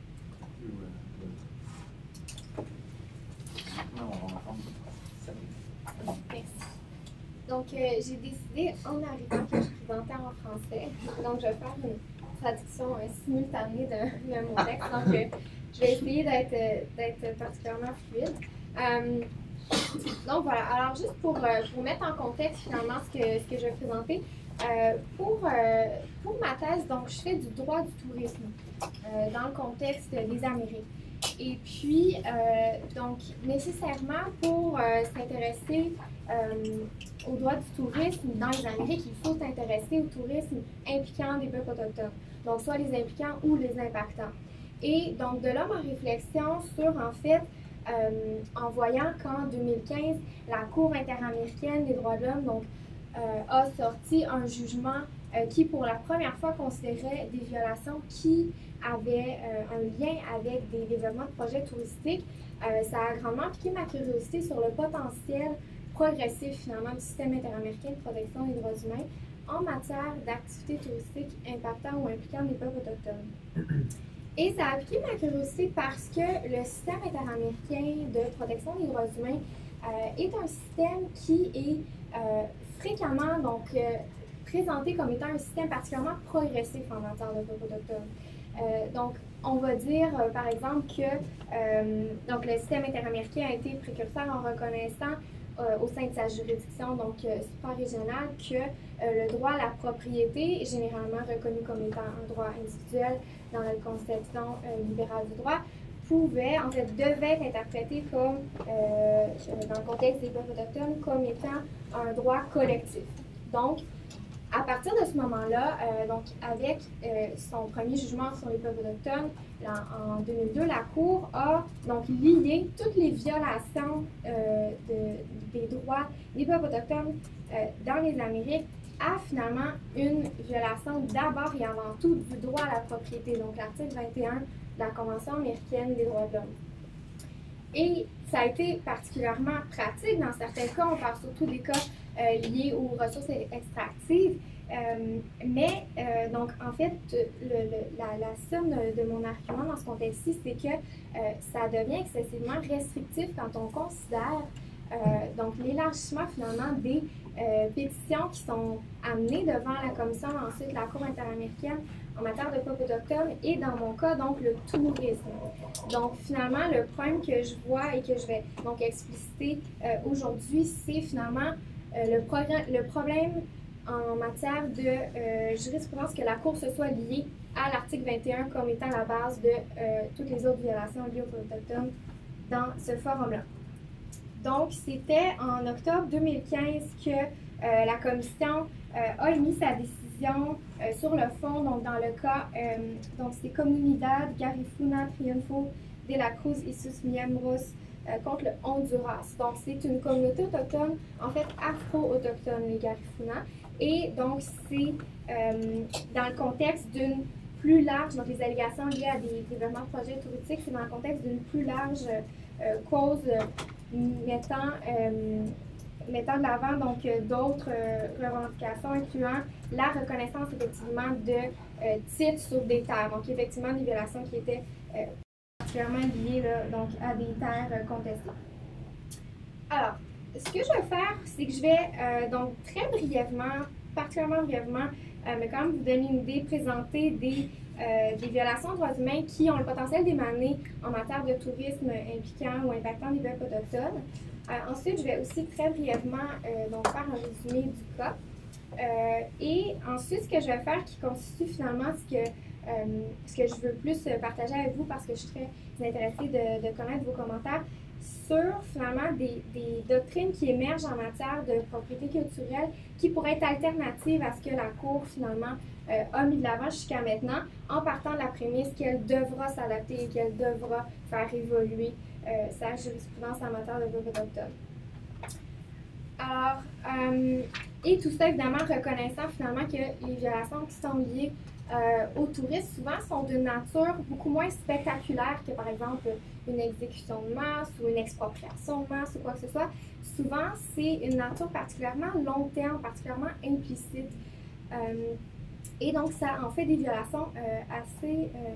Merci. Donc, euh, j'ai décidé en arrivant que je présentais en français. Donc, je vais faire une traduction euh, simultanée de, de mon texte. Donc, euh, je vais essayer d'être particulièrement fluide. Euh, donc, voilà. Alors, juste pour, euh, pour mettre en contexte finalement ce que, ce que je vais présenter, euh, pour, euh, pour ma thèse, donc, je fais du droit du tourisme euh, dans le contexte des Amériques. Et puis, euh, donc, nécessairement, pour euh, s'intéresser euh, au droit du tourisme dans les Amériques, il faut s'intéresser au tourisme impliquant des peuples autochtones, donc soit les impliquants ou les impactants. Et donc, de là, ma réflexion sur, en fait, euh, en voyant qu'en deux mille quinze, la Cour interaméricaine des droits de l'homme donc, euh, a sorti un jugement euh, qui, pour la première fois, considérait des violations qui avaient euh, un lien avec des développements de projets touristiques. Euh, ça a grandement piqué ma curiosité sur le potentiel progressif, finalement, du système interaméricain de protection des droits humains en matière d'activités touristiques impactant ou impliquant des peuples autochtones. Et ça a piqué ma curiosité parce que le système interaméricain de protection des droits humains euh, est un système qui est euh, fréquemment donc, euh, présenté comme étant un système particulièrement progressif en matière de peuples autochtones. Euh, donc, on va dire, euh, par exemple, que euh, donc, le système interaméricain a été précurseur en reconnaissant euh, au sein de sa juridiction donc, euh, suprarégionale que euh, le droit à la propriété, généralement reconnu comme étant un droit individuel dans la conception euh, libérale du droit, pouvait, en fait, devait être interprété comme, euh, dans le contexte des peuples autochtones, comme étant un droit collectif. Donc, À partir de ce moment-là, euh, donc avec euh, son premier jugement sur les peuples autochtones en, en deux mille deux, la Cour a donc lié toutes les violations euh, de, des droits des peuples autochtones euh, dans les Amériques à finalement une violation d'abord et avant tout du droit à la propriété, donc l'article vingt et un de la Convention américaine des droits de l'homme. Et ça a été particulièrement pratique dans certains cas, on parle surtout des cas euh, liés aux ressources extractives, euh, mais euh, donc en fait, le, le, la, la somme de, de mon argument dans ce contexte-ci, c'est que euh, ça devient excessivement restrictif quand on considère euh, donc l'élargissement finalement des euh, pétitions qui sont amenées devant la Commission, ensuite la Cour interaméricaine en matière de peuples autochtones et dans mon cas, donc le tourisme. Donc finalement, le problème que je vois et que je vais donc expliciter euh, aujourd'hui, c'est finalement euh, le, le problème en matière de euh, jurisprudence que la Cour se soit liée à l'article vingt et un comme étant la base de euh, toutes les autres violations liées aux peuples autochtones dans ce forum-là. Donc, c'était en octobre deux mille quinze que euh, la Commission euh, a émis sa décision euh, sur le fond, donc dans le cas, euh, donc c'est Comunidad Garifuna Triunfo de la Cruz Jesús Miembros euh, contre le Honduras. Donc, c'est une communauté autochtone, en fait afro-autochtone, les Garifuna. Et donc, c'est euh, dans le contexte d'une plus large, donc les allégations liées à des développements de projets touristiques, c'est dans le contexte d'une plus large euh, cause euh, mettant, euh, mettant de l'avant donc euh, d'autres euh, revendications, incluant la reconnaissance effectivement de euh, titres sur des terres. Donc, effectivement, des violations qui étaient euh, particulièrement liées là, donc, à des terres euh, contestées. Alors, ce que je vais faire, c'est que je vais euh, donc très brièvement, particulièrement brièvement, euh, mais quand même vous donner une idée, présenter des, euh, des violations de droits humains qui ont le potentiel d'émaner en matière de tourisme impliquant ou impactant des peuples autochtones. Euh, ensuite, je vais aussi très brièvement euh, donc faire un résumé du cas. Euh, et ensuite, ce que je vais faire qui constitue finalement ce que, euh, ce que je veux plus partager avec vous parce que je suis très intéressée de, de connaître vos commentaires sur finalement des, des doctrines qui émergent en matière de propriété culturelle qui pourraient être alternatives à ce que la Cour finalement euh, a mis de l'avant jusqu'à maintenant en partant de la prémisse qu'elle devra s'adapter et qu'elle devra faire évoluer euh, sa jurisprudence en matière de peuples autochtones. Alors, euh, et tout ça évidemment reconnaissant finalement que les violations qui sont liées euh, au tourisme souvent sont d'une nature beaucoup moins spectaculaire que par exemple une exécution de masse ou une expropriation de masse ou quoi que ce soit. Souvent, c'est une nature particulièrement long terme, particulièrement implicite. Euh, et donc, ça en fait des violations euh, assez, euh,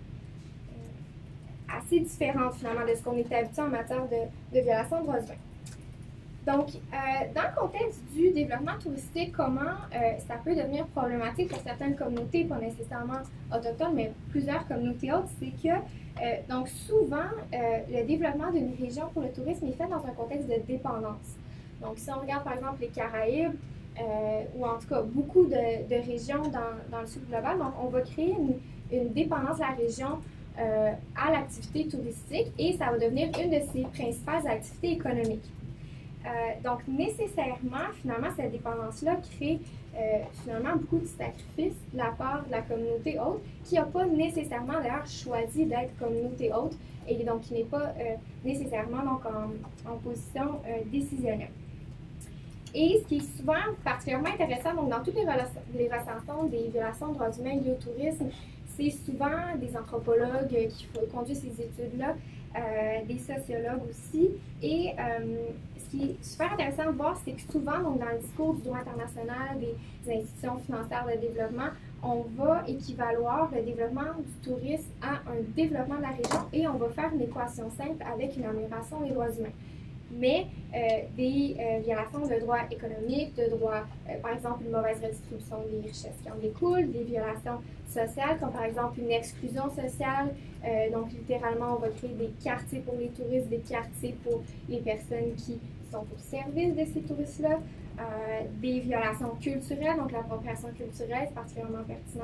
assez différentes finalement de ce qu'on est habitué en matière de, de violation de droits humains. Donc, euh, dans le contexte du développement touristique, comment euh, ça peut devenir problématique pour certaines communautés, pas nécessairement autochtones, mais plusieurs communautés autres, c'est que euh, donc souvent, euh, le développement d'une région pour le tourisme est fait dans un contexte de dépendance. Donc, si on regarde par exemple les Caraïbes, euh, ou en tout cas beaucoup de, de régions dans, dans le sud global, donc on va créer une, une dépendance de la région euh, à l'activité touristique et ça va devenir une de ses principales activités économiques. Euh, donc, nécessairement, finalement, cette dépendance-là crée euh, finalement beaucoup de sacrifices de la part de la communauté hôte qui n'a pas nécessairement d'ailleurs choisi d'être communauté hôte et donc qui n'est pas euh, nécessairement donc, en, en position euh, décisionnelle. Et ce qui est souvent particulièrement intéressant, donc dans toutes les, les recensions des violations de droits humains liées au tourisme, c'est souvent des anthropologues qui conduisent ces études-là, euh, des sociologues aussi. Et euh, ce qui est super intéressant de voir, c'est que souvent, donc, dans le discours du droit international, des, des institutions financières de développement, on va équivaloir le développement du tourisme à un développement de la région et on va faire une équation simple avec une amélioration des droits humains. Mais euh, des euh, violations de droits économiques, de droits, euh, par exemple, une mauvaise redistribution des richesses qui en découlent, des violations sociales, comme par exemple une exclusion sociale. Euh, donc, littéralement, on va créer des quartiers pour les touristes, des quartiers pour les personnes qui sont au service de ces touristes-là. Euh, des violations culturelles, donc l'appropriation culturelle, c'est particulièrement pertinent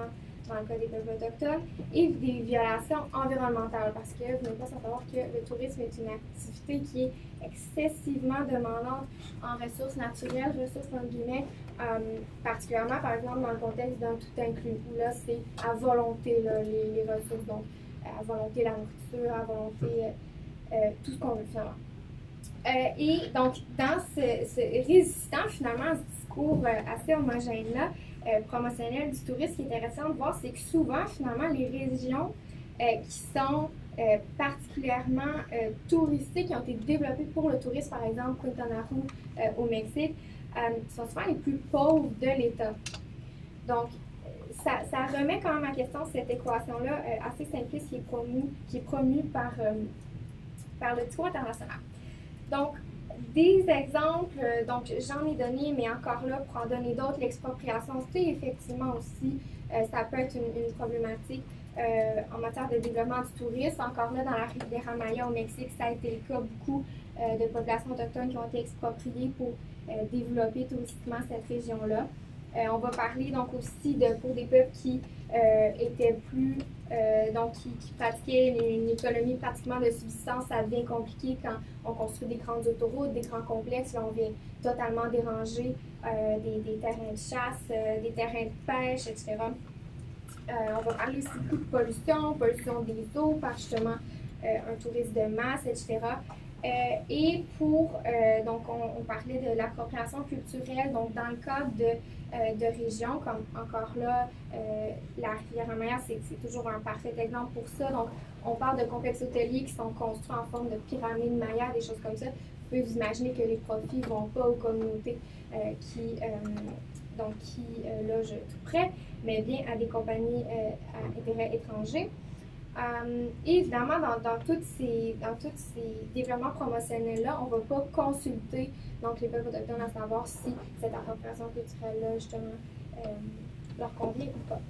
dans le cas des peuples autochtones, et des violations environnementales, parce que vous n'êtes pas sans savoir que le tourisme est une activité qui est excessivement demandante en ressources naturelles, ressources entre guillemets, euh, particulièrement par exemple dans le contexte d'un tout inclus, où là c'est à volonté là, les, les ressources, donc à volonté la nourriture, à volonté euh, euh, tout ce qu'on veut finalement. Euh, et donc, dans ce, ce résistant finalement à ce discours euh, assez homogène-là, euh, promotionnel du tourisme, ce qui est intéressant de voir, c'est que souvent, finalement, les régions euh, qui sont euh, particulièrement euh, touristiques, qui ont été développées pour le tourisme, par exemple Quintana Roo euh, au Mexique, euh, sont souvent les plus pauvres de l'État. Donc, ça, ça remet quand même en question cette équation-là euh, assez simpliste qui est promue, qui est promue par, euh, par le discours international. Donc, des exemples, euh, donc j'en ai donné, mais encore là, pour en donner d'autres, l'expropriation, c'est effectivement aussi, euh, ça peut être une, une problématique euh, en matière de développement du tourisme. Encore là, dans la Riviera Maya au Mexique, ça a été le cas, beaucoup euh, de populations autochtones qui ont été expropriées pour euh, développer touristiquement cette région-là. Euh, on va parler donc aussi de, pour des peuples qui euh, étaient plus, euh, donc qui, qui pratiquaient une, une économie pratiquement de subsistance. Ça devient compliqué quand on construit des grandes autoroutes, des grands complexes, là on vient totalement déranger euh, des, des terrains de chasse, euh, des terrains de pêche, et cetera. Euh, on va parler aussi beaucoup de pollution, pollution des eaux par justement euh, un tourisme de masse, et cetera. Euh, et pour, euh, donc on, on parlait de l'appropriation culturelle, donc dans le cadre de, euh, de régions, comme encore là, euh, la Riviera Maya, c'est toujours un parfait exemple pour ça. Donc on parle de complexes hôteliers qui sont construits en forme de pyramide Maya, des choses comme ça. Vous pouvez vous imaginer que les profits ne vont pas aux communautés euh, qui, euh, donc qui euh, logent tout près, mais bien à des compagnies euh, à intérêt étranger. Euh, et évidemment, dans, dans, toutes ces, dans tous ces développements promotionnels-là, on ne va pas consulter donc, les peuples autochtones à savoir si cette appropriation culturelle-là, justement, euh, leur convient ou pas.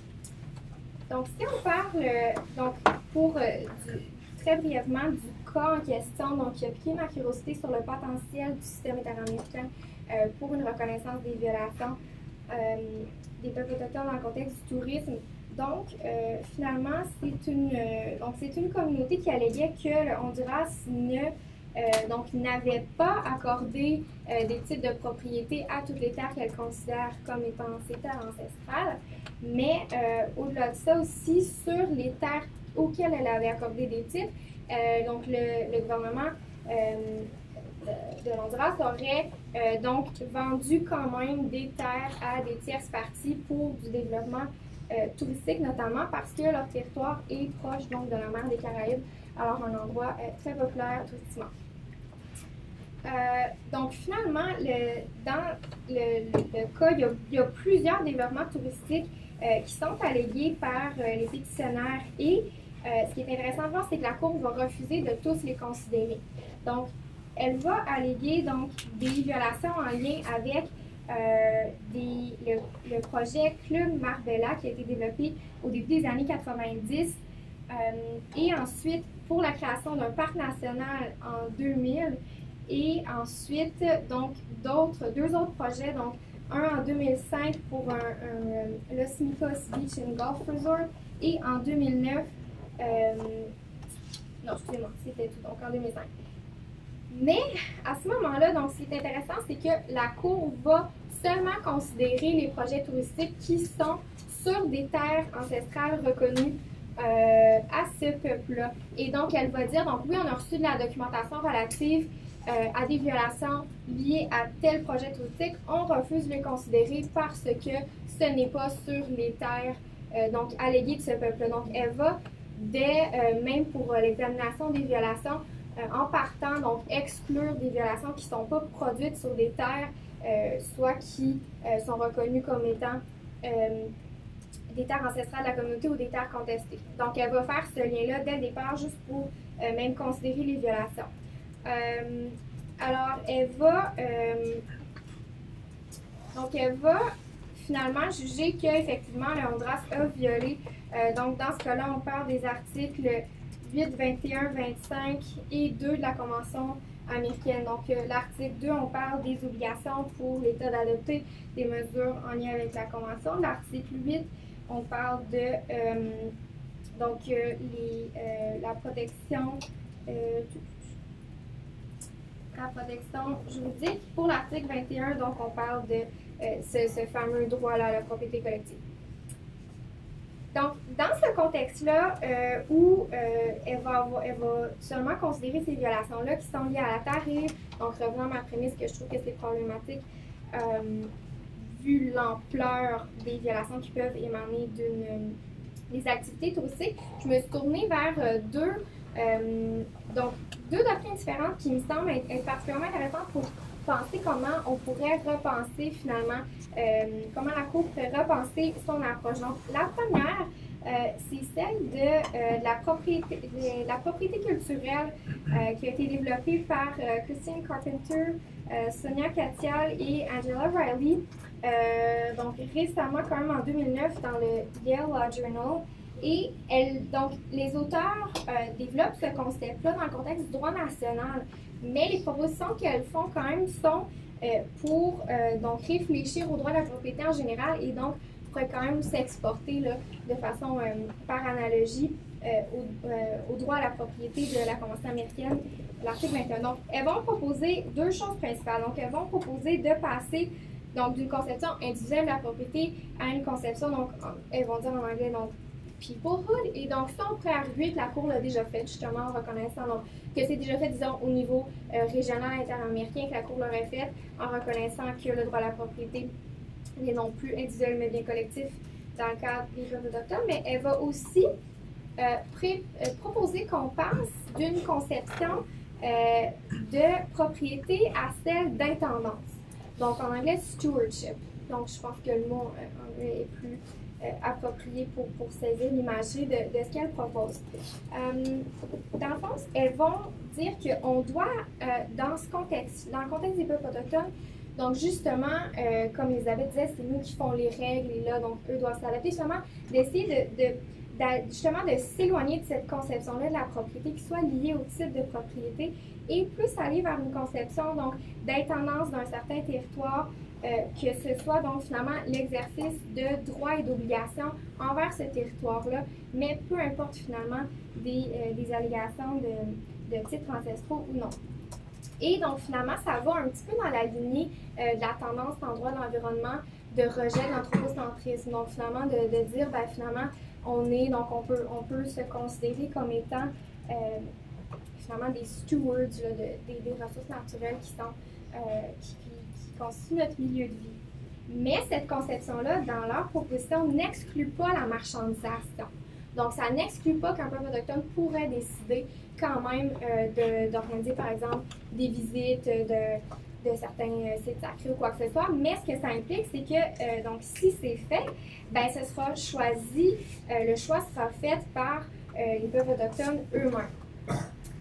Donc, si on parle, euh, donc, pour, euh, du, très brièvement, du cas en question, donc, qui a piqué ma curiosité sur le potentiel du système interaméricain euh, pour une reconnaissance des violations euh, des peuples autochtones dans le contexte du tourisme. Donc, euh, finalement, c'est une, euh, donc c'est une communauté qui alléguait que le Honduras ne, euh, donc, n'avait pas accordé euh, des titres de propriété à toutes les terres qu'elle considère comme étant ses terres ancestrales, mais euh, au-delà de ça aussi, sur les terres auxquelles elle avait accordé des titres, euh, donc le, le gouvernement euh, de, de l'Honduras aurait euh, donc vendu quand même des terres à des tierces parties pour du développement Euh, touristique, notamment parce que leur territoire est proche donc de la mer des Caraïbes, alors un endroit euh, très populaire touristiquement. Euh, donc finalement, le, dans le, le, le cas, il y, a, il y a plusieurs développements touristiques euh, qui sont allégués par euh, les pétitionnaires et euh, ce qui est intéressant de voir, c'est que la Cour va refuser de tous les considérer. Donc, elle va alléguer donc des violations en lien avec Euh, des, le, le projet Club Marbella qui a été développé au début des années quatre-vingt-dix euh, et ensuite pour la création d'un parc national en deux mille et ensuite donc d'autres, deux autres projets, donc un en deux mille cinq pour un, un, un Los Micos Beach and Golf Resort et en deux mille neuf, euh, non excusez-moi, c'était tout, donc en deux mille cinq. Mais à ce moment-là, donc ce qui est intéressant, c'est que la Cour va seulement considérer les projets touristiques qui sont sur des terres ancestrales reconnues euh, à ce peuple-là. Et donc, elle va dire, donc oui, on a reçu de la documentation relative euh, à des violations liées à tel projet touristique, on refuse de les considérer parce que ce n'est pas sur les terres euh, donc alléguées de ce peuple-là. Donc, elle va, dès, euh, même pour euh, l'examination des violations, Euh, en partant, donc exclure des violations qui ne sont pas produites sur des terres, euh, soit qui euh, sont reconnues comme étant euh, des terres ancestrales de la communauté ou des terres contestées. Donc, elle va faire ce lien-là dès le départ, juste pour euh, même considérer les violations. Euh, alors, elle va, euh, donc elle va finalement juger qu'effectivement, le Honduras a violé. Euh, donc, dans ce cas-là, on parle des articles huit, vingt et un, vingt-cinq et deux de la Convention américaine. Donc, euh, l'article deux, on parle des obligations pour l'État d'adopter des mesures en lien avec la Convention. L'article huit on parle de euh, donc, euh, les, euh, la protection, euh, la protection juridique. Pour l'article vingt et un, donc on parle de euh, ce, ce fameux droit-là à la propriété collective. Donc, dans ce contexte-là, euh, où euh, elle, va avoir, elle va seulement considérer ces violations-là qui sont liées à la tarif, donc revenant à ma prémisse que je trouve que c'est problématique, euh, vu l'ampleur des violations qui peuvent émaner d'une des activités touristiques, je me suis tournée vers euh, deux, euh, donc, deux doctrines différentes qui me semblent être, être particulièrement intéressantes pour penser comment on pourrait repenser finalement, euh, comment la Cour pourrait repenser son approche. Donc, la première, euh, c'est celle de, euh, de, la propriété, de la propriété culturelle euh, qui a été développée par euh, Christine Carpenter, euh, Sonia Katyal et Angela Riley. Euh, donc récemment, quand même en deux mille neuf, dans le Yale Law Journal. Et elle, donc, les auteurs euh, développent ce concept-là dans le contexte du droit national, mais les propositions qu'elles font quand même sont euh, pour euh, donc, réfléchir au droit de la propriété en général et donc pourraient quand même s'exporter là, de façon euh, par analogie euh, au, euh, au droit à la propriété de la Convention américaine, l'article vingt et un. Donc, elles vont proposer deux choses principales. Donc, elles vont proposer de passer donc d'une conception individuelle de la propriété à une conception, donc elles vont dire en anglais, donc peoplehood. Et donc ça, on pourrait arguer que la Cour l'a déjà fait, justement, en reconnaissant donc, que c'est déjà fait, disons, au niveau euh, régional interaméricain, que la Cour l'aurait fait, en reconnaissant que le droit à la propriété n'est non plus individuel, mais bien collectif dans le cadre des peuples autochtones. Mais elle va aussi euh, pré euh, proposer qu'on passe d'une conception euh, de propriété à celle d'intendance. Donc, en anglais, stewardship. Donc, je pense que le mot euh, anglais est plus euh, approprié pour, pour saisir l'imagerie de, de ce qu'elle propose. Euh, dans le fond, elles vont dire qu'on doit, euh, dans ce contexte, dans le contexte des peuples autochtones, donc justement, euh, comme Elisabeth disait, c'est nous qui font les règles et là, donc eux doivent s'adapter, justement, d'essayer de, de justement de s'éloigner de cette conception-là de la propriété qui soit liée au type de propriété et plus aller vers une conception donc d'intendance d'un certain territoire, euh, que ce soit donc finalement l'exercice de droits et d'obligations envers ce territoire-là, mais peu importe finalement des, euh, des allégations de, de titres ancestraux ou non. Et donc finalement, ça va un petit peu dans la lignée euh, de la tendance en droit de l'environnement de rejet de l'anthropocentrisme. Donc finalement, de, de dire, ben, finalement, on est, donc on peut, on peut se considérer comme étant euh, finalement des stewards là, de, des, des ressources naturelles qui, sont, euh, qui, qui, qui constituent notre milieu de vie. Mais cette conception-là, dans leur proposition, n'exclut pas la marchandisation. Donc, ça n'exclut pas qu'un peuple autochtone pourrait décider quand même euh, d'organiser, par exemple, des visites de, de certains euh, sites sacrés ou quoi que ce soit. Mais ce que ça implique, c'est que, euh, donc, si c'est fait, ben, ce sera choisi, euh, le choix sera fait par euh, les peuples autochtones eux-mêmes.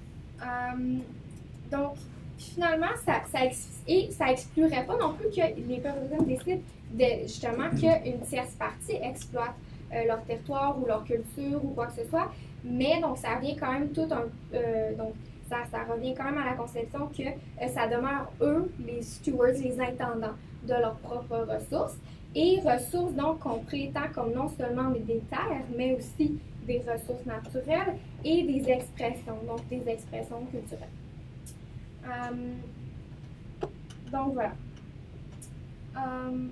Euh, donc, finalement, ça, ça, et ça exclurait pas non plus que les peuples autochtones décident de, justement qu'une tierce partie exploite euh, leur territoire ou leur culture ou quoi que ce soit. Mais donc, ça revient quand même tout un... Euh, donc, ça, ça revient quand même à la conception que euh, ça demeure eux, les stewards, les intendants de leurs propres ressources. Et ressources, donc, qu'on prétend comme non seulement des terres, mais aussi des ressources naturelles et des expressions, donc des expressions culturelles. Euh, donc, voilà. Euh,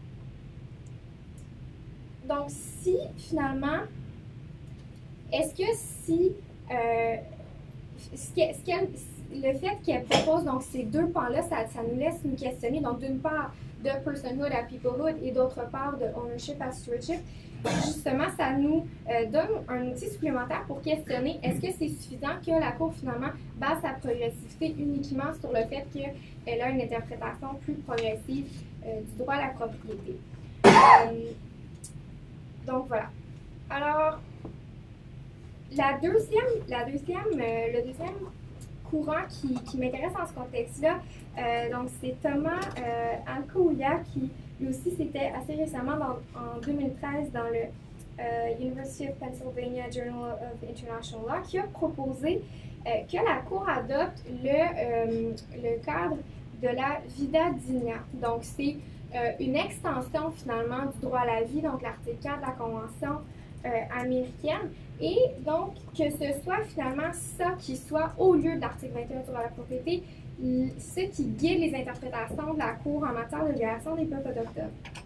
donc, si, finalement, est-ce que si, euh, ce qu'elle, ce qu'elle, le fait qu'elle propose donc, ces deux pans-là, ça, ça nous laisse nous questionner, donc d'une part, de personhood à peoplehood et d'autre part, de ownership à stewardship. Justement, ça nous euh, donne un outil supplémentaire pour questionner est-ce que c'est suffisant que la Cour, finalement, base sa progressivité uniquement sur le fait qu'elle a une interprétation plus progressive euh, du droit à la propriété. Euh, donc, voilà. Alors, la deuxième, la deuxième, euh, le deuxième courant qui, qui m'intéresse dans ce contexte-là, euh, donc c'est Thomas euh, Alcoulia qui, lui aussi, c'était assez récemment, dans, en deux mille treize, dans le euh, University of Pennsylvania Journal of International Law, qui a proposé euh, que la Cour adopte le, euh, le cadre de la vida digna. Donc, c'est euh, une extension finalement du droit à la vie, donc l'article quatre de la Convention euh, américaine, et donc que ce soit finalement ça qui soit au lieu de l'article vingt et un du droit à la propriété, ce qui guide les interprétations de la Cour en matière de violation des peuples autochtones.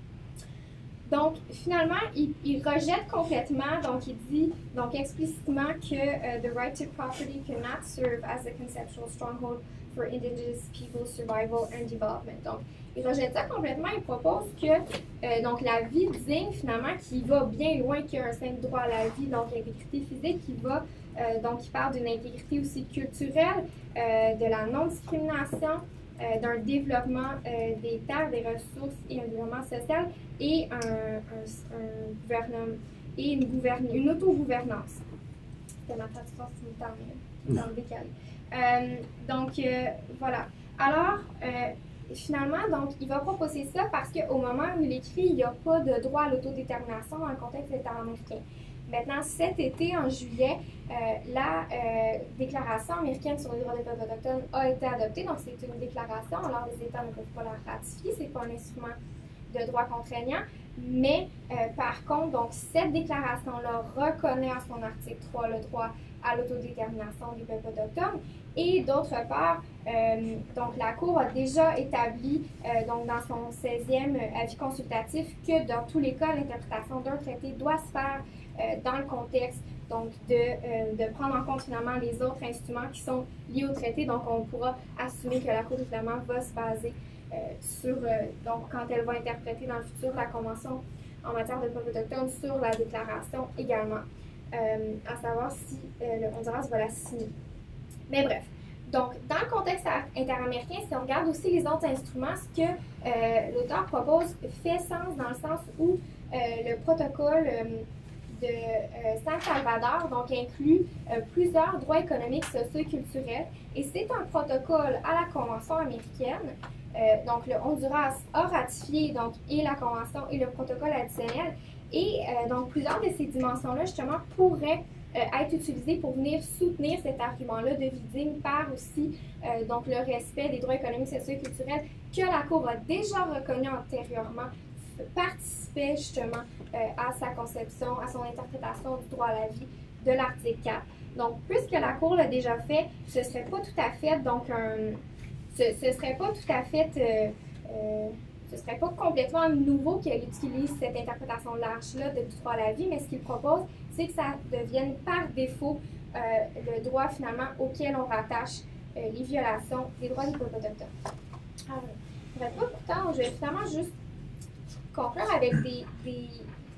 Donc, finalement, il, il rejette complètement, donc il dit donc explicitement que uh, the right to property cannot serve as a conceptual stronghold for indigenous people's survival and development. Donc, il rejette ça complètement. Il propose que euh, donc la vie digne, finalement, qui va bien loin qu'un simple droit à la vie, donc l'intégrité physique, qui va euh, donc qui parle d'une intégrité aussi culturelle, euh, de la non-discrimination, euh, d'un développement euh, des terres, des ressources et un développement social et un, un, un gouvernement et une, gouverne, une autogouvernance. C'était ma traduction simultanée, dans le décalé. Euh, donc, euh, voilà. Alors, euh, finalement, donc, il va proposer ça parce qu'au moment où il écrit, il n'y a pas de droit à l'autodétermination dans le contexte américain. Maintenant, cet été, en juillet, euh, la euh, Déclaration américaine sur les droits des peuples autochtones a été adoptée. Donc, c'est une déclaration, alors les États ne peuvent pas la ratifier, ce n'est pas un instrument de droit contraignant. Mais, euh, par contre, donc, cette déclaration-là reconnaît en son article trois le droit à l'autodétermination des peuples autochtones. Et d'autre part, euh, donc, la Cour a déjà établi euh, donc, dans son seizième avis consultatif que dans tous les cas, l'interprétation d'un traité doit se faire euh, dans le contexte donc, de, euh, de prendre en compte finalement les autres instruments qui sont liés au traité. Donc, on pourra assumer que la Cour, évidemment, va se baser euh, sur, euh, donc, quand elle va interpréter dans le futur la Convention en matière de peuples autochtones, sur la déclaration également, euh, à savoir si euh, le Honduras va la signer. Mais bref, donc dans le contexte interaméricain, si on regarde aussi les autres instruments, ce que euh, l'auteur propose fait sens dans le sens où euh, le protocole euh, de euh, San Salvador donc, inclut euh, plusieurs droits économiques, sociaux et culturels, et c'est un protocole à la Convention américaine. Euh, donc le Honduras a ratifié donc, et la Convention et le protocole additionnel, et euh, donc plusieurs de ces dimensions-là justement pourraient Euh, être utilisé pour venir soutenir cet argument-là de vie digne par aussi euh, donc le respect des droits économiques, sociaux et culturels que la Cour a déjà reconnu antérieurement, participait justement euh, à sa conception, à son interprétation du droit à la vie de l'article quatre. Donc, puisque la Cour l'a déjà fait, ce serait pas tout à fait donc un, ce, ce serait pas tout à fait euh, euh, ce serait pas complètement nouveau qu'elle utilise cette interprétation large-là du droit à la vie, mais ce qu'il propose, c'est que ça devienne par défaut euh, le droit finalement auquel on rattache euh, les violations des droits des peuples autochtones. Alors, je ne vais pas pourtant, je vais finalement juste conclure avec des, des,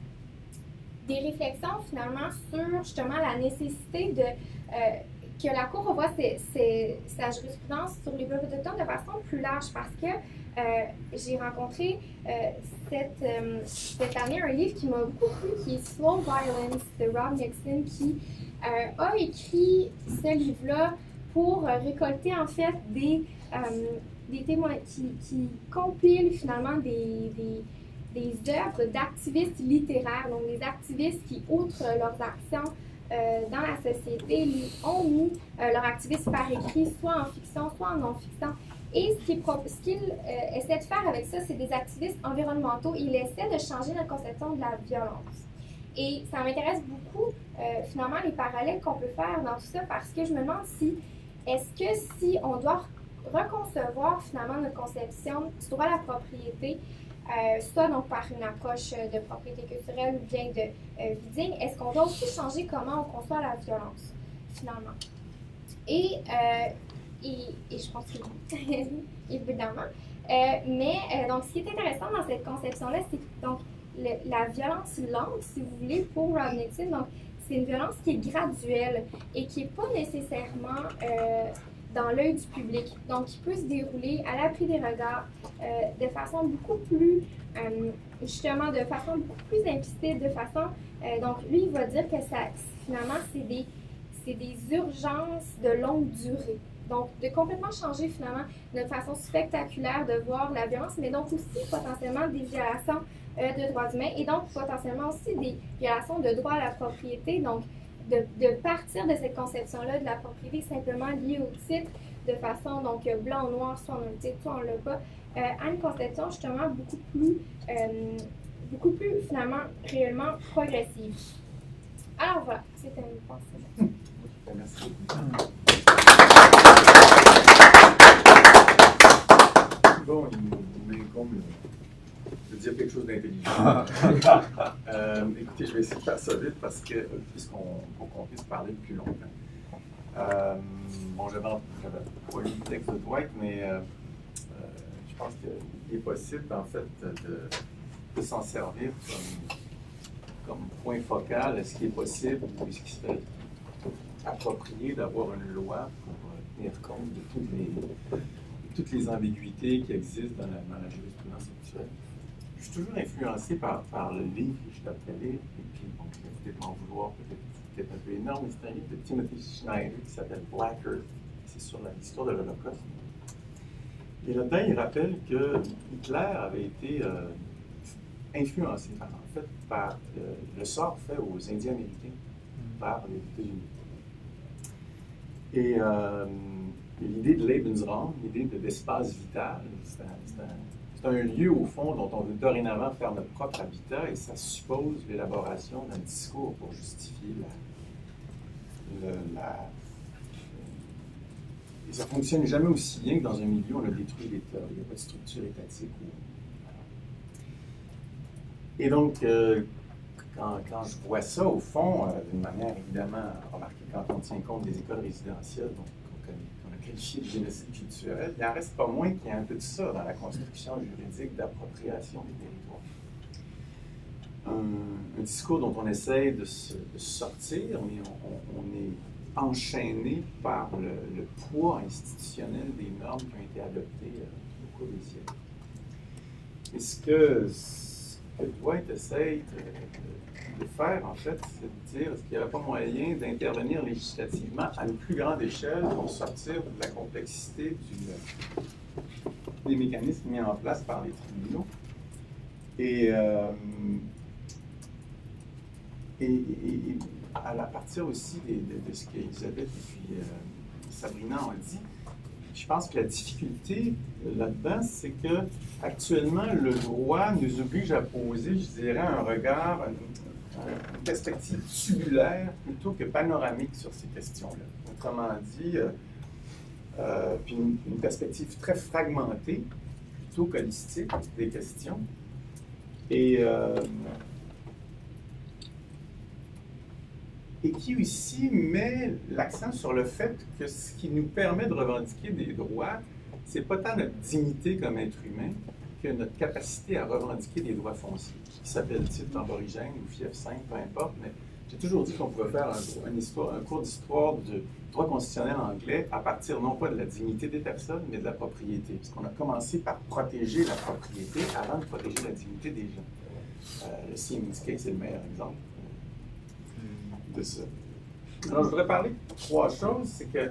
des réflexions finalement sur justement la nécessité de euh, que la Cour revoie ses, ses, sa jurisprudence sur les peuples autochtones de façon plus large parce que Euh, j'ai rencontré euh, cette, euh, cette année un livre qui m'a beaucoup plu, qui est Slow Violence de Rob Nixon, qui euh, a écrit ce livre-là pour euh, récolter en fait des, euh, des témoins qui, qui compilent finalement des, des, des œuvres d'activistes littéraires, donc des activistes qui, outre leurs actions euh, dans la société, ont mis euh, leur activisme par écrit, soit en fiction, soit en non-fiction. Et ce qu'il qu euh, essaie de faire avec ça, c'est des activistes environnementaux. Il essaie de changer notre conception de la violence. Et ça m'intéresse beaucoup, euh, finalement, les parallèles qu'on peut faire dans tout ça, parce que je me demande si, est-ce que si on doit reconcevoir, finalement, notre conception du droit à la propriété, euh, soit donc par une approche de propriété culturelle ou bien de euh, vie digne, est-ce qu'on doit aussi changer comment on conçoit la violence, finalement? Et... Euh, Et, et je pense que oui, évidemment. Euh, mais euh, donc, ce qui est intéressant dans cette conception-là, c'est que donc, le, la violence lente, si vous voulez, pour Rob Nixon, donc c'est une violence qui est graduelle et qui n'est pas nécessairement euh, dans l'œil du public. Donc, qui peut se dérouler à l'appui des regards euh, de façon beaucoup plus, euh, justement, de façon beaucoup plus implicite, de façon... Euh, donc, lui, il va dire que ça, finalement, c'est des, c'est des urgences de longue durée. Donc, de complètement changer finalement notre façon spectaculaire de voir la violence, mais donc aussi potentiellement des violations euh, de droits humains et donc potentiellement aussi des violations de droits à la propriété. Donc, de, de partir de cette conception-là de la propriété simplement liée au titre de façon, donc blanc ou noir, soit on a le titre, soit on l'a pas, euh, à une conception justement beaucoup plus, euh, beaucoup plus finalement réellement progressive. Alors voilà, c'était une pensée. Merci. Bon, il m'incombe de dire quelque chose d'intelligent. euh, écoutez, je vais essayer de faire ça vite parce que, puisqu'on qu'on puisse parler plus longtemps. Euh, bon, j'avais pas lu le texte de Dwight, mais euh, euh, je pense qu'il est possible, en fait, de, de s'en servir comme, comme point focal à ce qui est possible ou ce qui serait approprié d'avoir une loi pour tenir compte de toutes les, de toutes les ambiguïtés qui existent dans la, dans la jurisprudence actuelle. Je suis toujours influencé par, par le livre que je suis après lire, et puis bon, je vais peut-être m'en vouloir, peut-être peut un peu énorme, mais c'est un livre de Timothy Snyder qui s'appelle Black Earth. C'est sur l'histoire de l'Holocauste. Et là-dedans, il rappelle que Hitler avait été euh, influencé, en fait, par euh, le sort fait aux Indiens américains par les États-Unis. Et euh, l'idée de Lebensraum, l'idée de l'espace vital, c'est un, un, un lieu, au fond, dont on veut dorénavant faire notre propre habitat, et ça suppose l'élaboration d'un discours pour justifier la, le, la... Et ça ne fonctionne jamais aussi bien que dans un milieu où on a détruit l'État. Il n'y a pas de structure étatique. Et donc, euh, Quand, quand je vois ça, au fond, euh, d'une manière évidemment remarquée, quand on tient compte des écoles résidentielles qu'on qu a qualifiées de génocide culturel, il n'en reste pas moins qu'il y a un peu de ça dans la construction juridique d'appropriation des territoires. Un, un discours dont on essaie de se, de sortir, mais on, on, on est enchaîné par le, le poids institutionnel des normes qui ont été adoptées euh, au cours des siècles. Et ce que, ce que Dwight essaye de, de, de faire, en fait, c'est de dire est-ce qu'il n'y aurait pas moyen d'intervenir législativement à une plus grande échelle pour sortir de la complexité du, des mécanismes mis en place par les tribunaux. Et, euh, et, et, et à la partir aussi de, de, de ce qu'Elisabeth et puis euh, Sabrina ont dit, je pense que la difficulté là-dedans, c'est que actuellement le droit nous oblige à poser, je dirais, un regard, une, une perspective tubulaire plutôt que panoramique sur ces questions-là. Autrement dit, euh, euh, puis une, une perspective très fragmentée, plutôt qu'holistique des questions. Et euh, et qui aussi met l'accent sur le fait que ce qui nous permet de revendiquer des droits, c'est pas tant notre dignité comme être humain que notre capacité à revendiquer des droits fonciers, qui s'appelle titre aborigène ou fief cinq, peu importe, mais j'ai toujours dit qu'on pouvait faire un, une histoire, un cours d'histoire du droit constitutionnel anglais à partir non pas de la dignité des personnes, mais de la propriété, parce qu'on a commencé par protéger la propriété avant de protéger la dignité des gens. Euh, le Siemens Case est le meilleur exemple de ça. Alors, je voudrais parler de trois choses. C'est que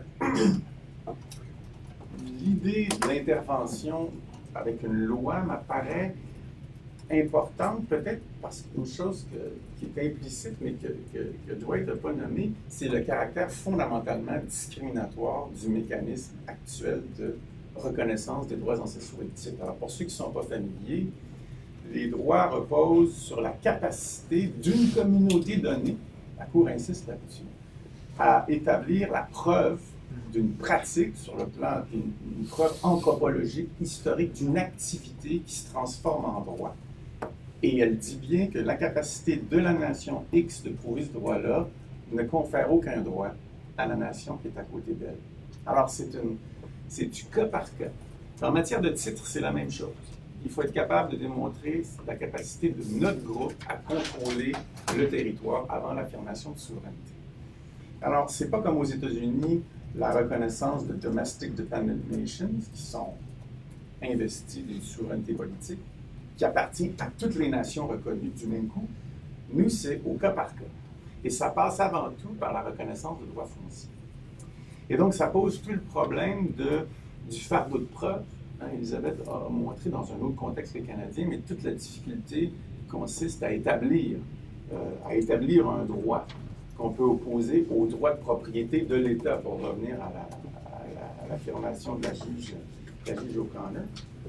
l'idée de l'intervention avec une loi m'apparaît importante, peut-être parce qu'une chose que, qui est implicite, mais que, que, que Dwight n'a pas nommé, c'est le caractère fondamentalement discriminatoire du mécanisme actuel de reconnaissance des droits ancestraux et de titres. Alors, pour ceux qui ne sont pas familiers, les droits reposent sur la capacité d'une communauté donnée, la Cour insiste là-dessus, à établir la preuve d'une pratique sur le plan, une, une preuve anthropologique, historique d'une activité qui se transforme en droit. Et elle dit bien que la capacité de la nation X de prouver ce droit-là ne confère aucun droit à la nation qui est à côté d'elle. Alors, c'est du cas par cas. En matière de titre, c'est la même chose. Il faut être capable de démontrer la capacité de notre groupe à contrôler le territoire avant l'affirmation de souveraineté. Alors, ce n'est pas comme aux États-Unis, la reconnaissance de Domestic Dependent Nations, qui sont investies d'une souveraineté politique, qui appartient à toutes les nations reconnues du même coup. Nous, c'est au cas par cas. Et ça passe avant tout par la reconnaissance de droits fonciers. Et donc, ça pose tout le problème de, du fardeau de preuve. Hein, Elisabeth a montré dans un autre contexte que le Canadien, mais toute la difficulté consiste à établir, euh, à établir un droit qu'on peut opposer au droit de propriété de l'État, pour revenir à la, à la, à l'affirmation de la juge, de la juge O'Connor.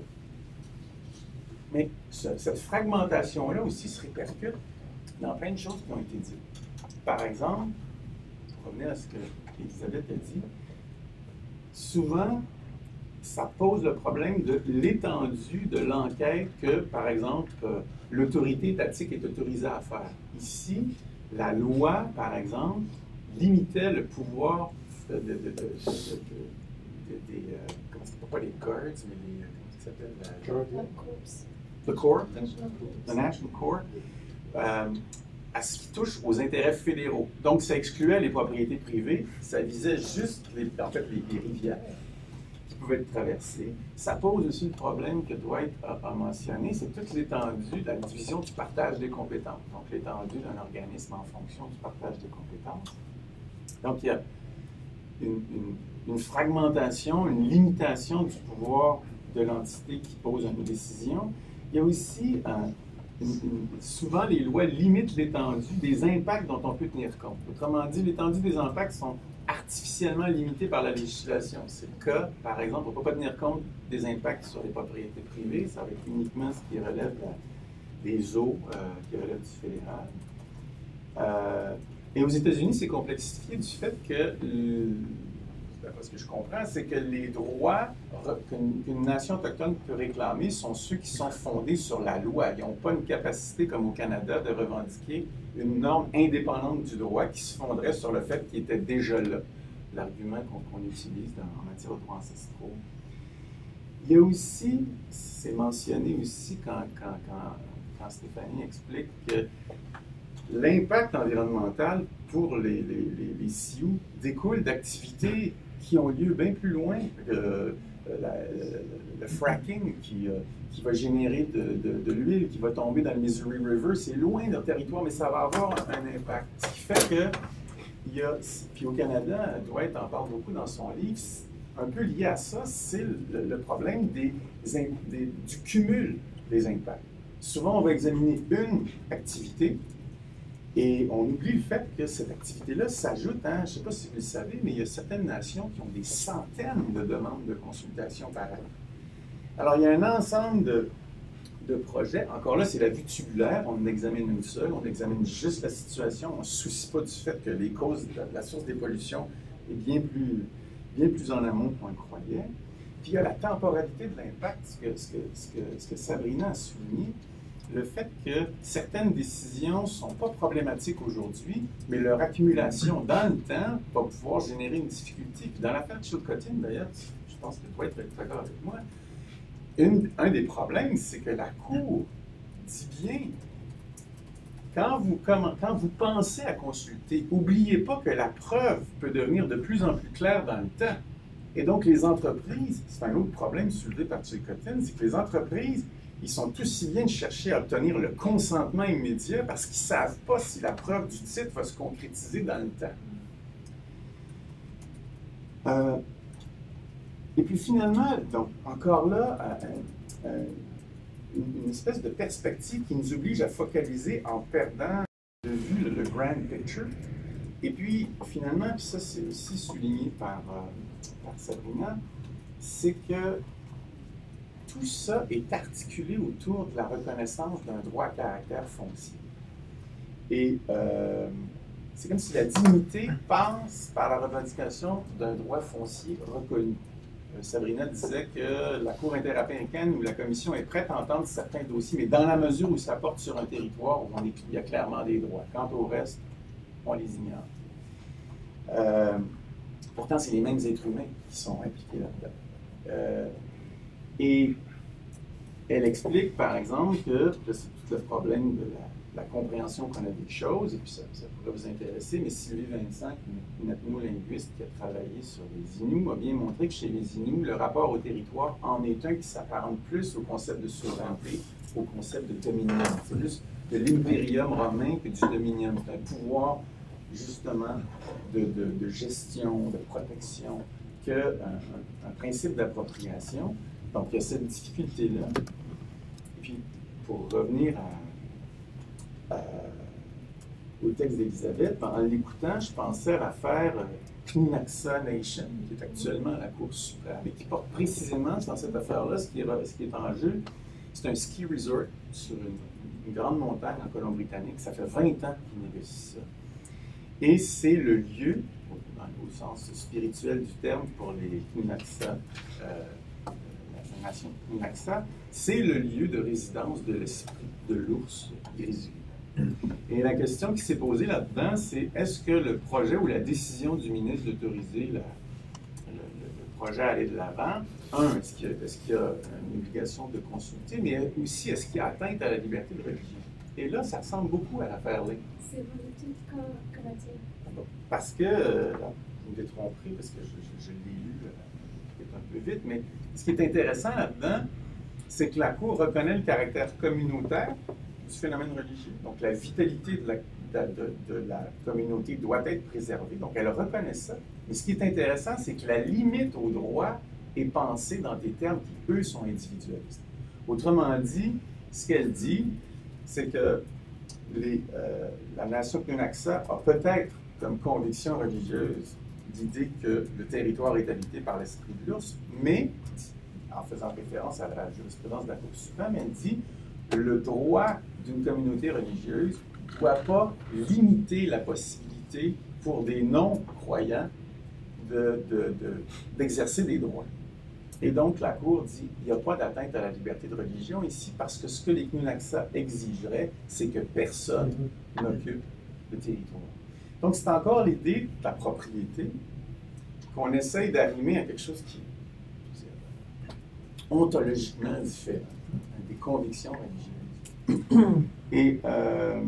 Mais ce, cette fragmentation-là aussi se répercute dans plein de choses qui ont été dites. Par exemple, pour revenir à ce que Elisabeth a dit, souvent, ça pose le problème de l'étendue de l'enquête que, par exemple, euh, l'autorité étatique est autorisée à faire. Ici, la loi, par exemple, limitait le pouvoir de, de, de, de, de, de, de, de des, euh, comment ça s'appelle, pas les guards, mais les, comment ça s'appelle? La, le corps, le National Corps, euh, à ce qui touche aux intérêts fédéraux. Donc, ça excluait les propriétés privées, ça visait juste, les, en fait, les, les rivières qui pouvaient être traversées. Ça pose aussi le problème que Dwight a, a mentionné, c'est toute l'étendue de la division du partage des compétences. Donc, l'étendue d'un organisme en fonction du partage des compétences. Donc, il y a une, une, une fragmentation, une limitation du pouvoir de l'entité qui pose une décision. Il y a aussi, un, une, une, souvent, les lois limitent l'étendue des impacts dont on peut tenir compte. Autrement dit, l'étendue des impacts sont artificiellement limitées par la législation. C'est le cas, par exemple, on ne peut pas tenir compte des impacts sur les propriétés privées, ça va être uniquement ce qui relève la, des eaux, euh, qui relève du fédéral. Euh, et aux États-Unis, c'est complexifié du fait que, euh, ce que je comprends, c'est que les droits qu'une qu'une nation autochtone peut réclamer sont ceux qui sont fondés sur la loi. Ils n'ont pas une capacité, comme au Canada, de revendiquer une norme indépendante du droit qui se fonderait sur le fait qu'il était déjà là, l'argument qu'on qu'on utilise dans, en matière de droits ancestraux. Il y a aussi, c'est mentionné aussi quand, quand, quand, quand Stéphanie explique que l'impact environnemental pour les, les, les, les Sioux découle d'activités qui ont lieu bien plus loin que euh, la, le, le fracking qui, euh, qui va générer de, de, de l'huile, qui va tomber dans le Missouri River. C'est loin de leur territoire, mais ça va avoir un impact. Ce qui fait que, il y a, puis au Canada, Dwight en parle beaucoup dans son livre, un peu lié à ça, c'est le, le problème des, des, du cumul des impacts. Souvent, on va examiner une activité, et on oublie le fait que cette activité-là s'ajoute, hein, je ne sais pas si vous le savez, mais il y a certaines nations qui ont des centaines de demandes de consultation par année. Alors, il y a un ensemble de, de projets. Encore là, c'est la vue tubulaire. On en examine une seule. On examine juste la situation. On ne se soucie pas du fait que les causes, de la source des pollutions est bien plus, bien plus en amont qu'on le croyait. Puis, il y a la temporalité de l'impact, ce que, ce, que, ce, que, ce que Sabrina a souligné. Le fait que certaines décisions ne sont pas problématiques aujourd'hui, mais leur accumulation dans le temps va pouvoir générer une difficulté. Puis dans l'affaire de Chilcotin, d'ailleurs, je pense que tu dois être d'accord avec moi, une, un des problèmes, c'est que la Cour dit bien, quand vous, comment, quand vous pensez à consulter, n'oubliez pas que la preuve peut devenir de plus en plus claire dans le temps. Et donc les entreprises, c'est un autre problème soulevé par Chilcotin, c'est que les entreprises, ils sont aussi bien de chercher à obtenir le consentement immédiat parce qu'ils ne savent pas si la preuve du titre va se concrétiser dans le temps. Euh, et puis finalement, donc, encore là, euh, euh, une, une espèce de perspective qui nous oblige à focaliser en perdant de vue le, le grand picture. Et puis finalement, puis ça c'est aussi souligné par, euh, par Sabrina, c'est que tout ça est articulé autour de la reconnaissance d'un droit à caractère foncier. Et euh, c'est comme si la dignité passe par la revendication d'un droit foncier reconnu. Euh, Sabrina disait que la Cour interaméricaine ou la Commission est prête à entendre certains dossiers, mais dans la mesure où ça porte sur un territoire où on est, il y a clairement des droits. Quant au reste, on les ignore. Euh, pourtant, c'est les mêmes êtres humains qui sont impliqués là-dedans. Euh, Et elle explique, par exemple, que c'est tout le problème de la, la compréhension qu'on a des choses, et puis ça, ça pourrait vous intéresser, mais Sylvie Vincent, une ethnolinguiste qui a travaillé sur les Inuits, a bien montré que chez les Inuits, le rapport au territoire en est un qui s'apparente plus au concept de souveraineté, au concept de dominium. C'est plus de l'impérium romain que du dominium. C'est un pouvoir, justement, de, de, de gestion, de protection, qu'un un, un principe d'appropriation. Donc, il y a cette difficulté-là. Puis, pour revenir à, à, au texte d'Élisabeth, en l'écoutant, je pensais à l'affaire Knaxa Nation, qui est actuellement à la Cour suprême, et qui porte précisément dans cette affaire-là, ce qui est, ce qui est en jeu. C'est un ski resort sur une, une grande montagne en Colombie-Britannique. Ça fait vingt ans qu'ils négocient ça. Et c'est le lieu, au sens spirituel du terme, pour les Knaxa, euh, la nation Knaxa, c'est le lieu de résidence de l'esprit de l'ours grisou. Et la question qui s'est posée là-dedans, c'est est-ce que le projet ou la décision du ministre d'autoriser le, le, le projet à aller de l'avant, un, est-ce qu'il y, est qu'il y a une obligation de consulter, mais aussi est-ce qu'il y a atteinte à la liberté de religion? Et là, ça ressemble beaucoup à l'affaire Link. C'est relatif comment dire? Parce que, euh, là, je me détromperai parce que je, je, je l'ai lu euh, peut-être un peu vite, mais ce qui est intéressant là-dedans, c'est que la Cour reconnaît le caractère communautaire du phénomène religieux. Donc, la vitalité de la, de, de, de la communauté doit être préservée. Donc, elle reconnaît ça. Mais ce qui est intéressant, c'est que la limite au droit est pensée dans des termes qui, eux, sont individualistes. Autrement dit, ce qu'elle dit, c'est que les, euh, la nation Knaxa a peut-être comme conviction religieuse l'idée que le territoire est habité par l'esprit de l'ours, mais, en faisant référence à la jurisprudence de la Cour suprême, elle dit que le droit d'une communauté religieuse ne doit pas limiter la possibilité pour des non-croyants de, de, de, d'exercer des droits. Et donc, la Cour dit qu'il n'y a pas d'atteinte à la liberté de religion ici, parce que ce que les Knaxa exigeraient, c'est que personne n'occupe le territoire. Donc, c'est encore l'idée de la propriété qu'on essaye d'arrimer à quelque chose qui est ontologiquement différent, des convictions religieuses. Et, euh,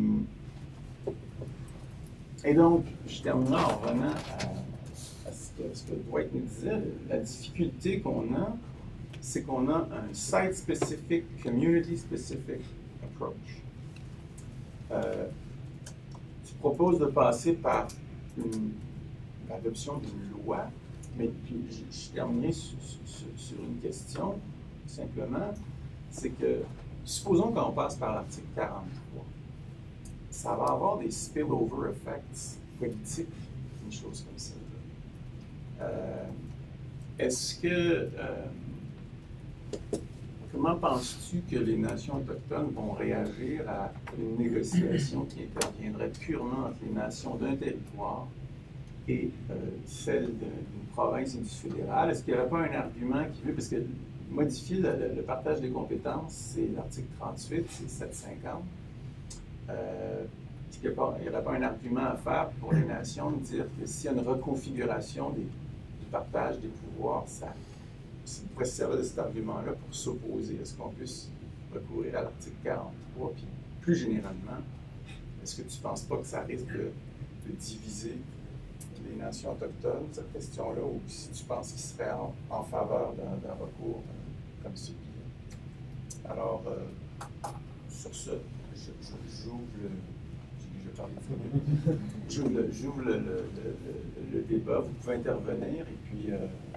et donc, je termine en revenant à, à ce, que, ce que Dwight nous disait, la difficulté qu'on a, c'est qu'on a un site-specific, community-specific approach. Euh, tu proposes de passer par l'adoption d'une loi, mais puis je, je terminerai sur, sur, sur une question, simplement, c'est que, supposons qu'on passe par l'article quarante-trois, ça va avoir des spillover effects politiques, une chose comme ça. Euh, Est-ce que, euh, comment penses-tu que les nations autochtones vont réagir à une négociation qui interviendrait purement entre les nations d'un territoire et euh, celle d'une province et du fédéral? Est-ce qu'il n'y aurait pas un argument qui veut, parce que modifier le, le, le partage des compétences, c'est l'article trente-huit, c'est sept cent cinquante. Euh, est-ce qu'il n'y aurait pas un argument à faire pour les nations de dire que s'il y a une reconfiguration des, du partage des pouvoirs, ça, ça pourrait se servir de cet argument-là pour s'opposer à ce qu'on puisse recourir à l'article quarante-trois? Puis plus généralement, est-ce que tu ne penses pas que ça risque de, de diviser les nations autochtones, cette question-là, ou si tu penses qu'il serait en, en faveur d'un, d'un recours euh, comme celui-là? Alors, euh, sur ce, je, je, j'ouvre le... Je parle de j'ouvre le, j'ouvre le, le, le, le, le débat, vous pouvez intervenir, et puis... Euh,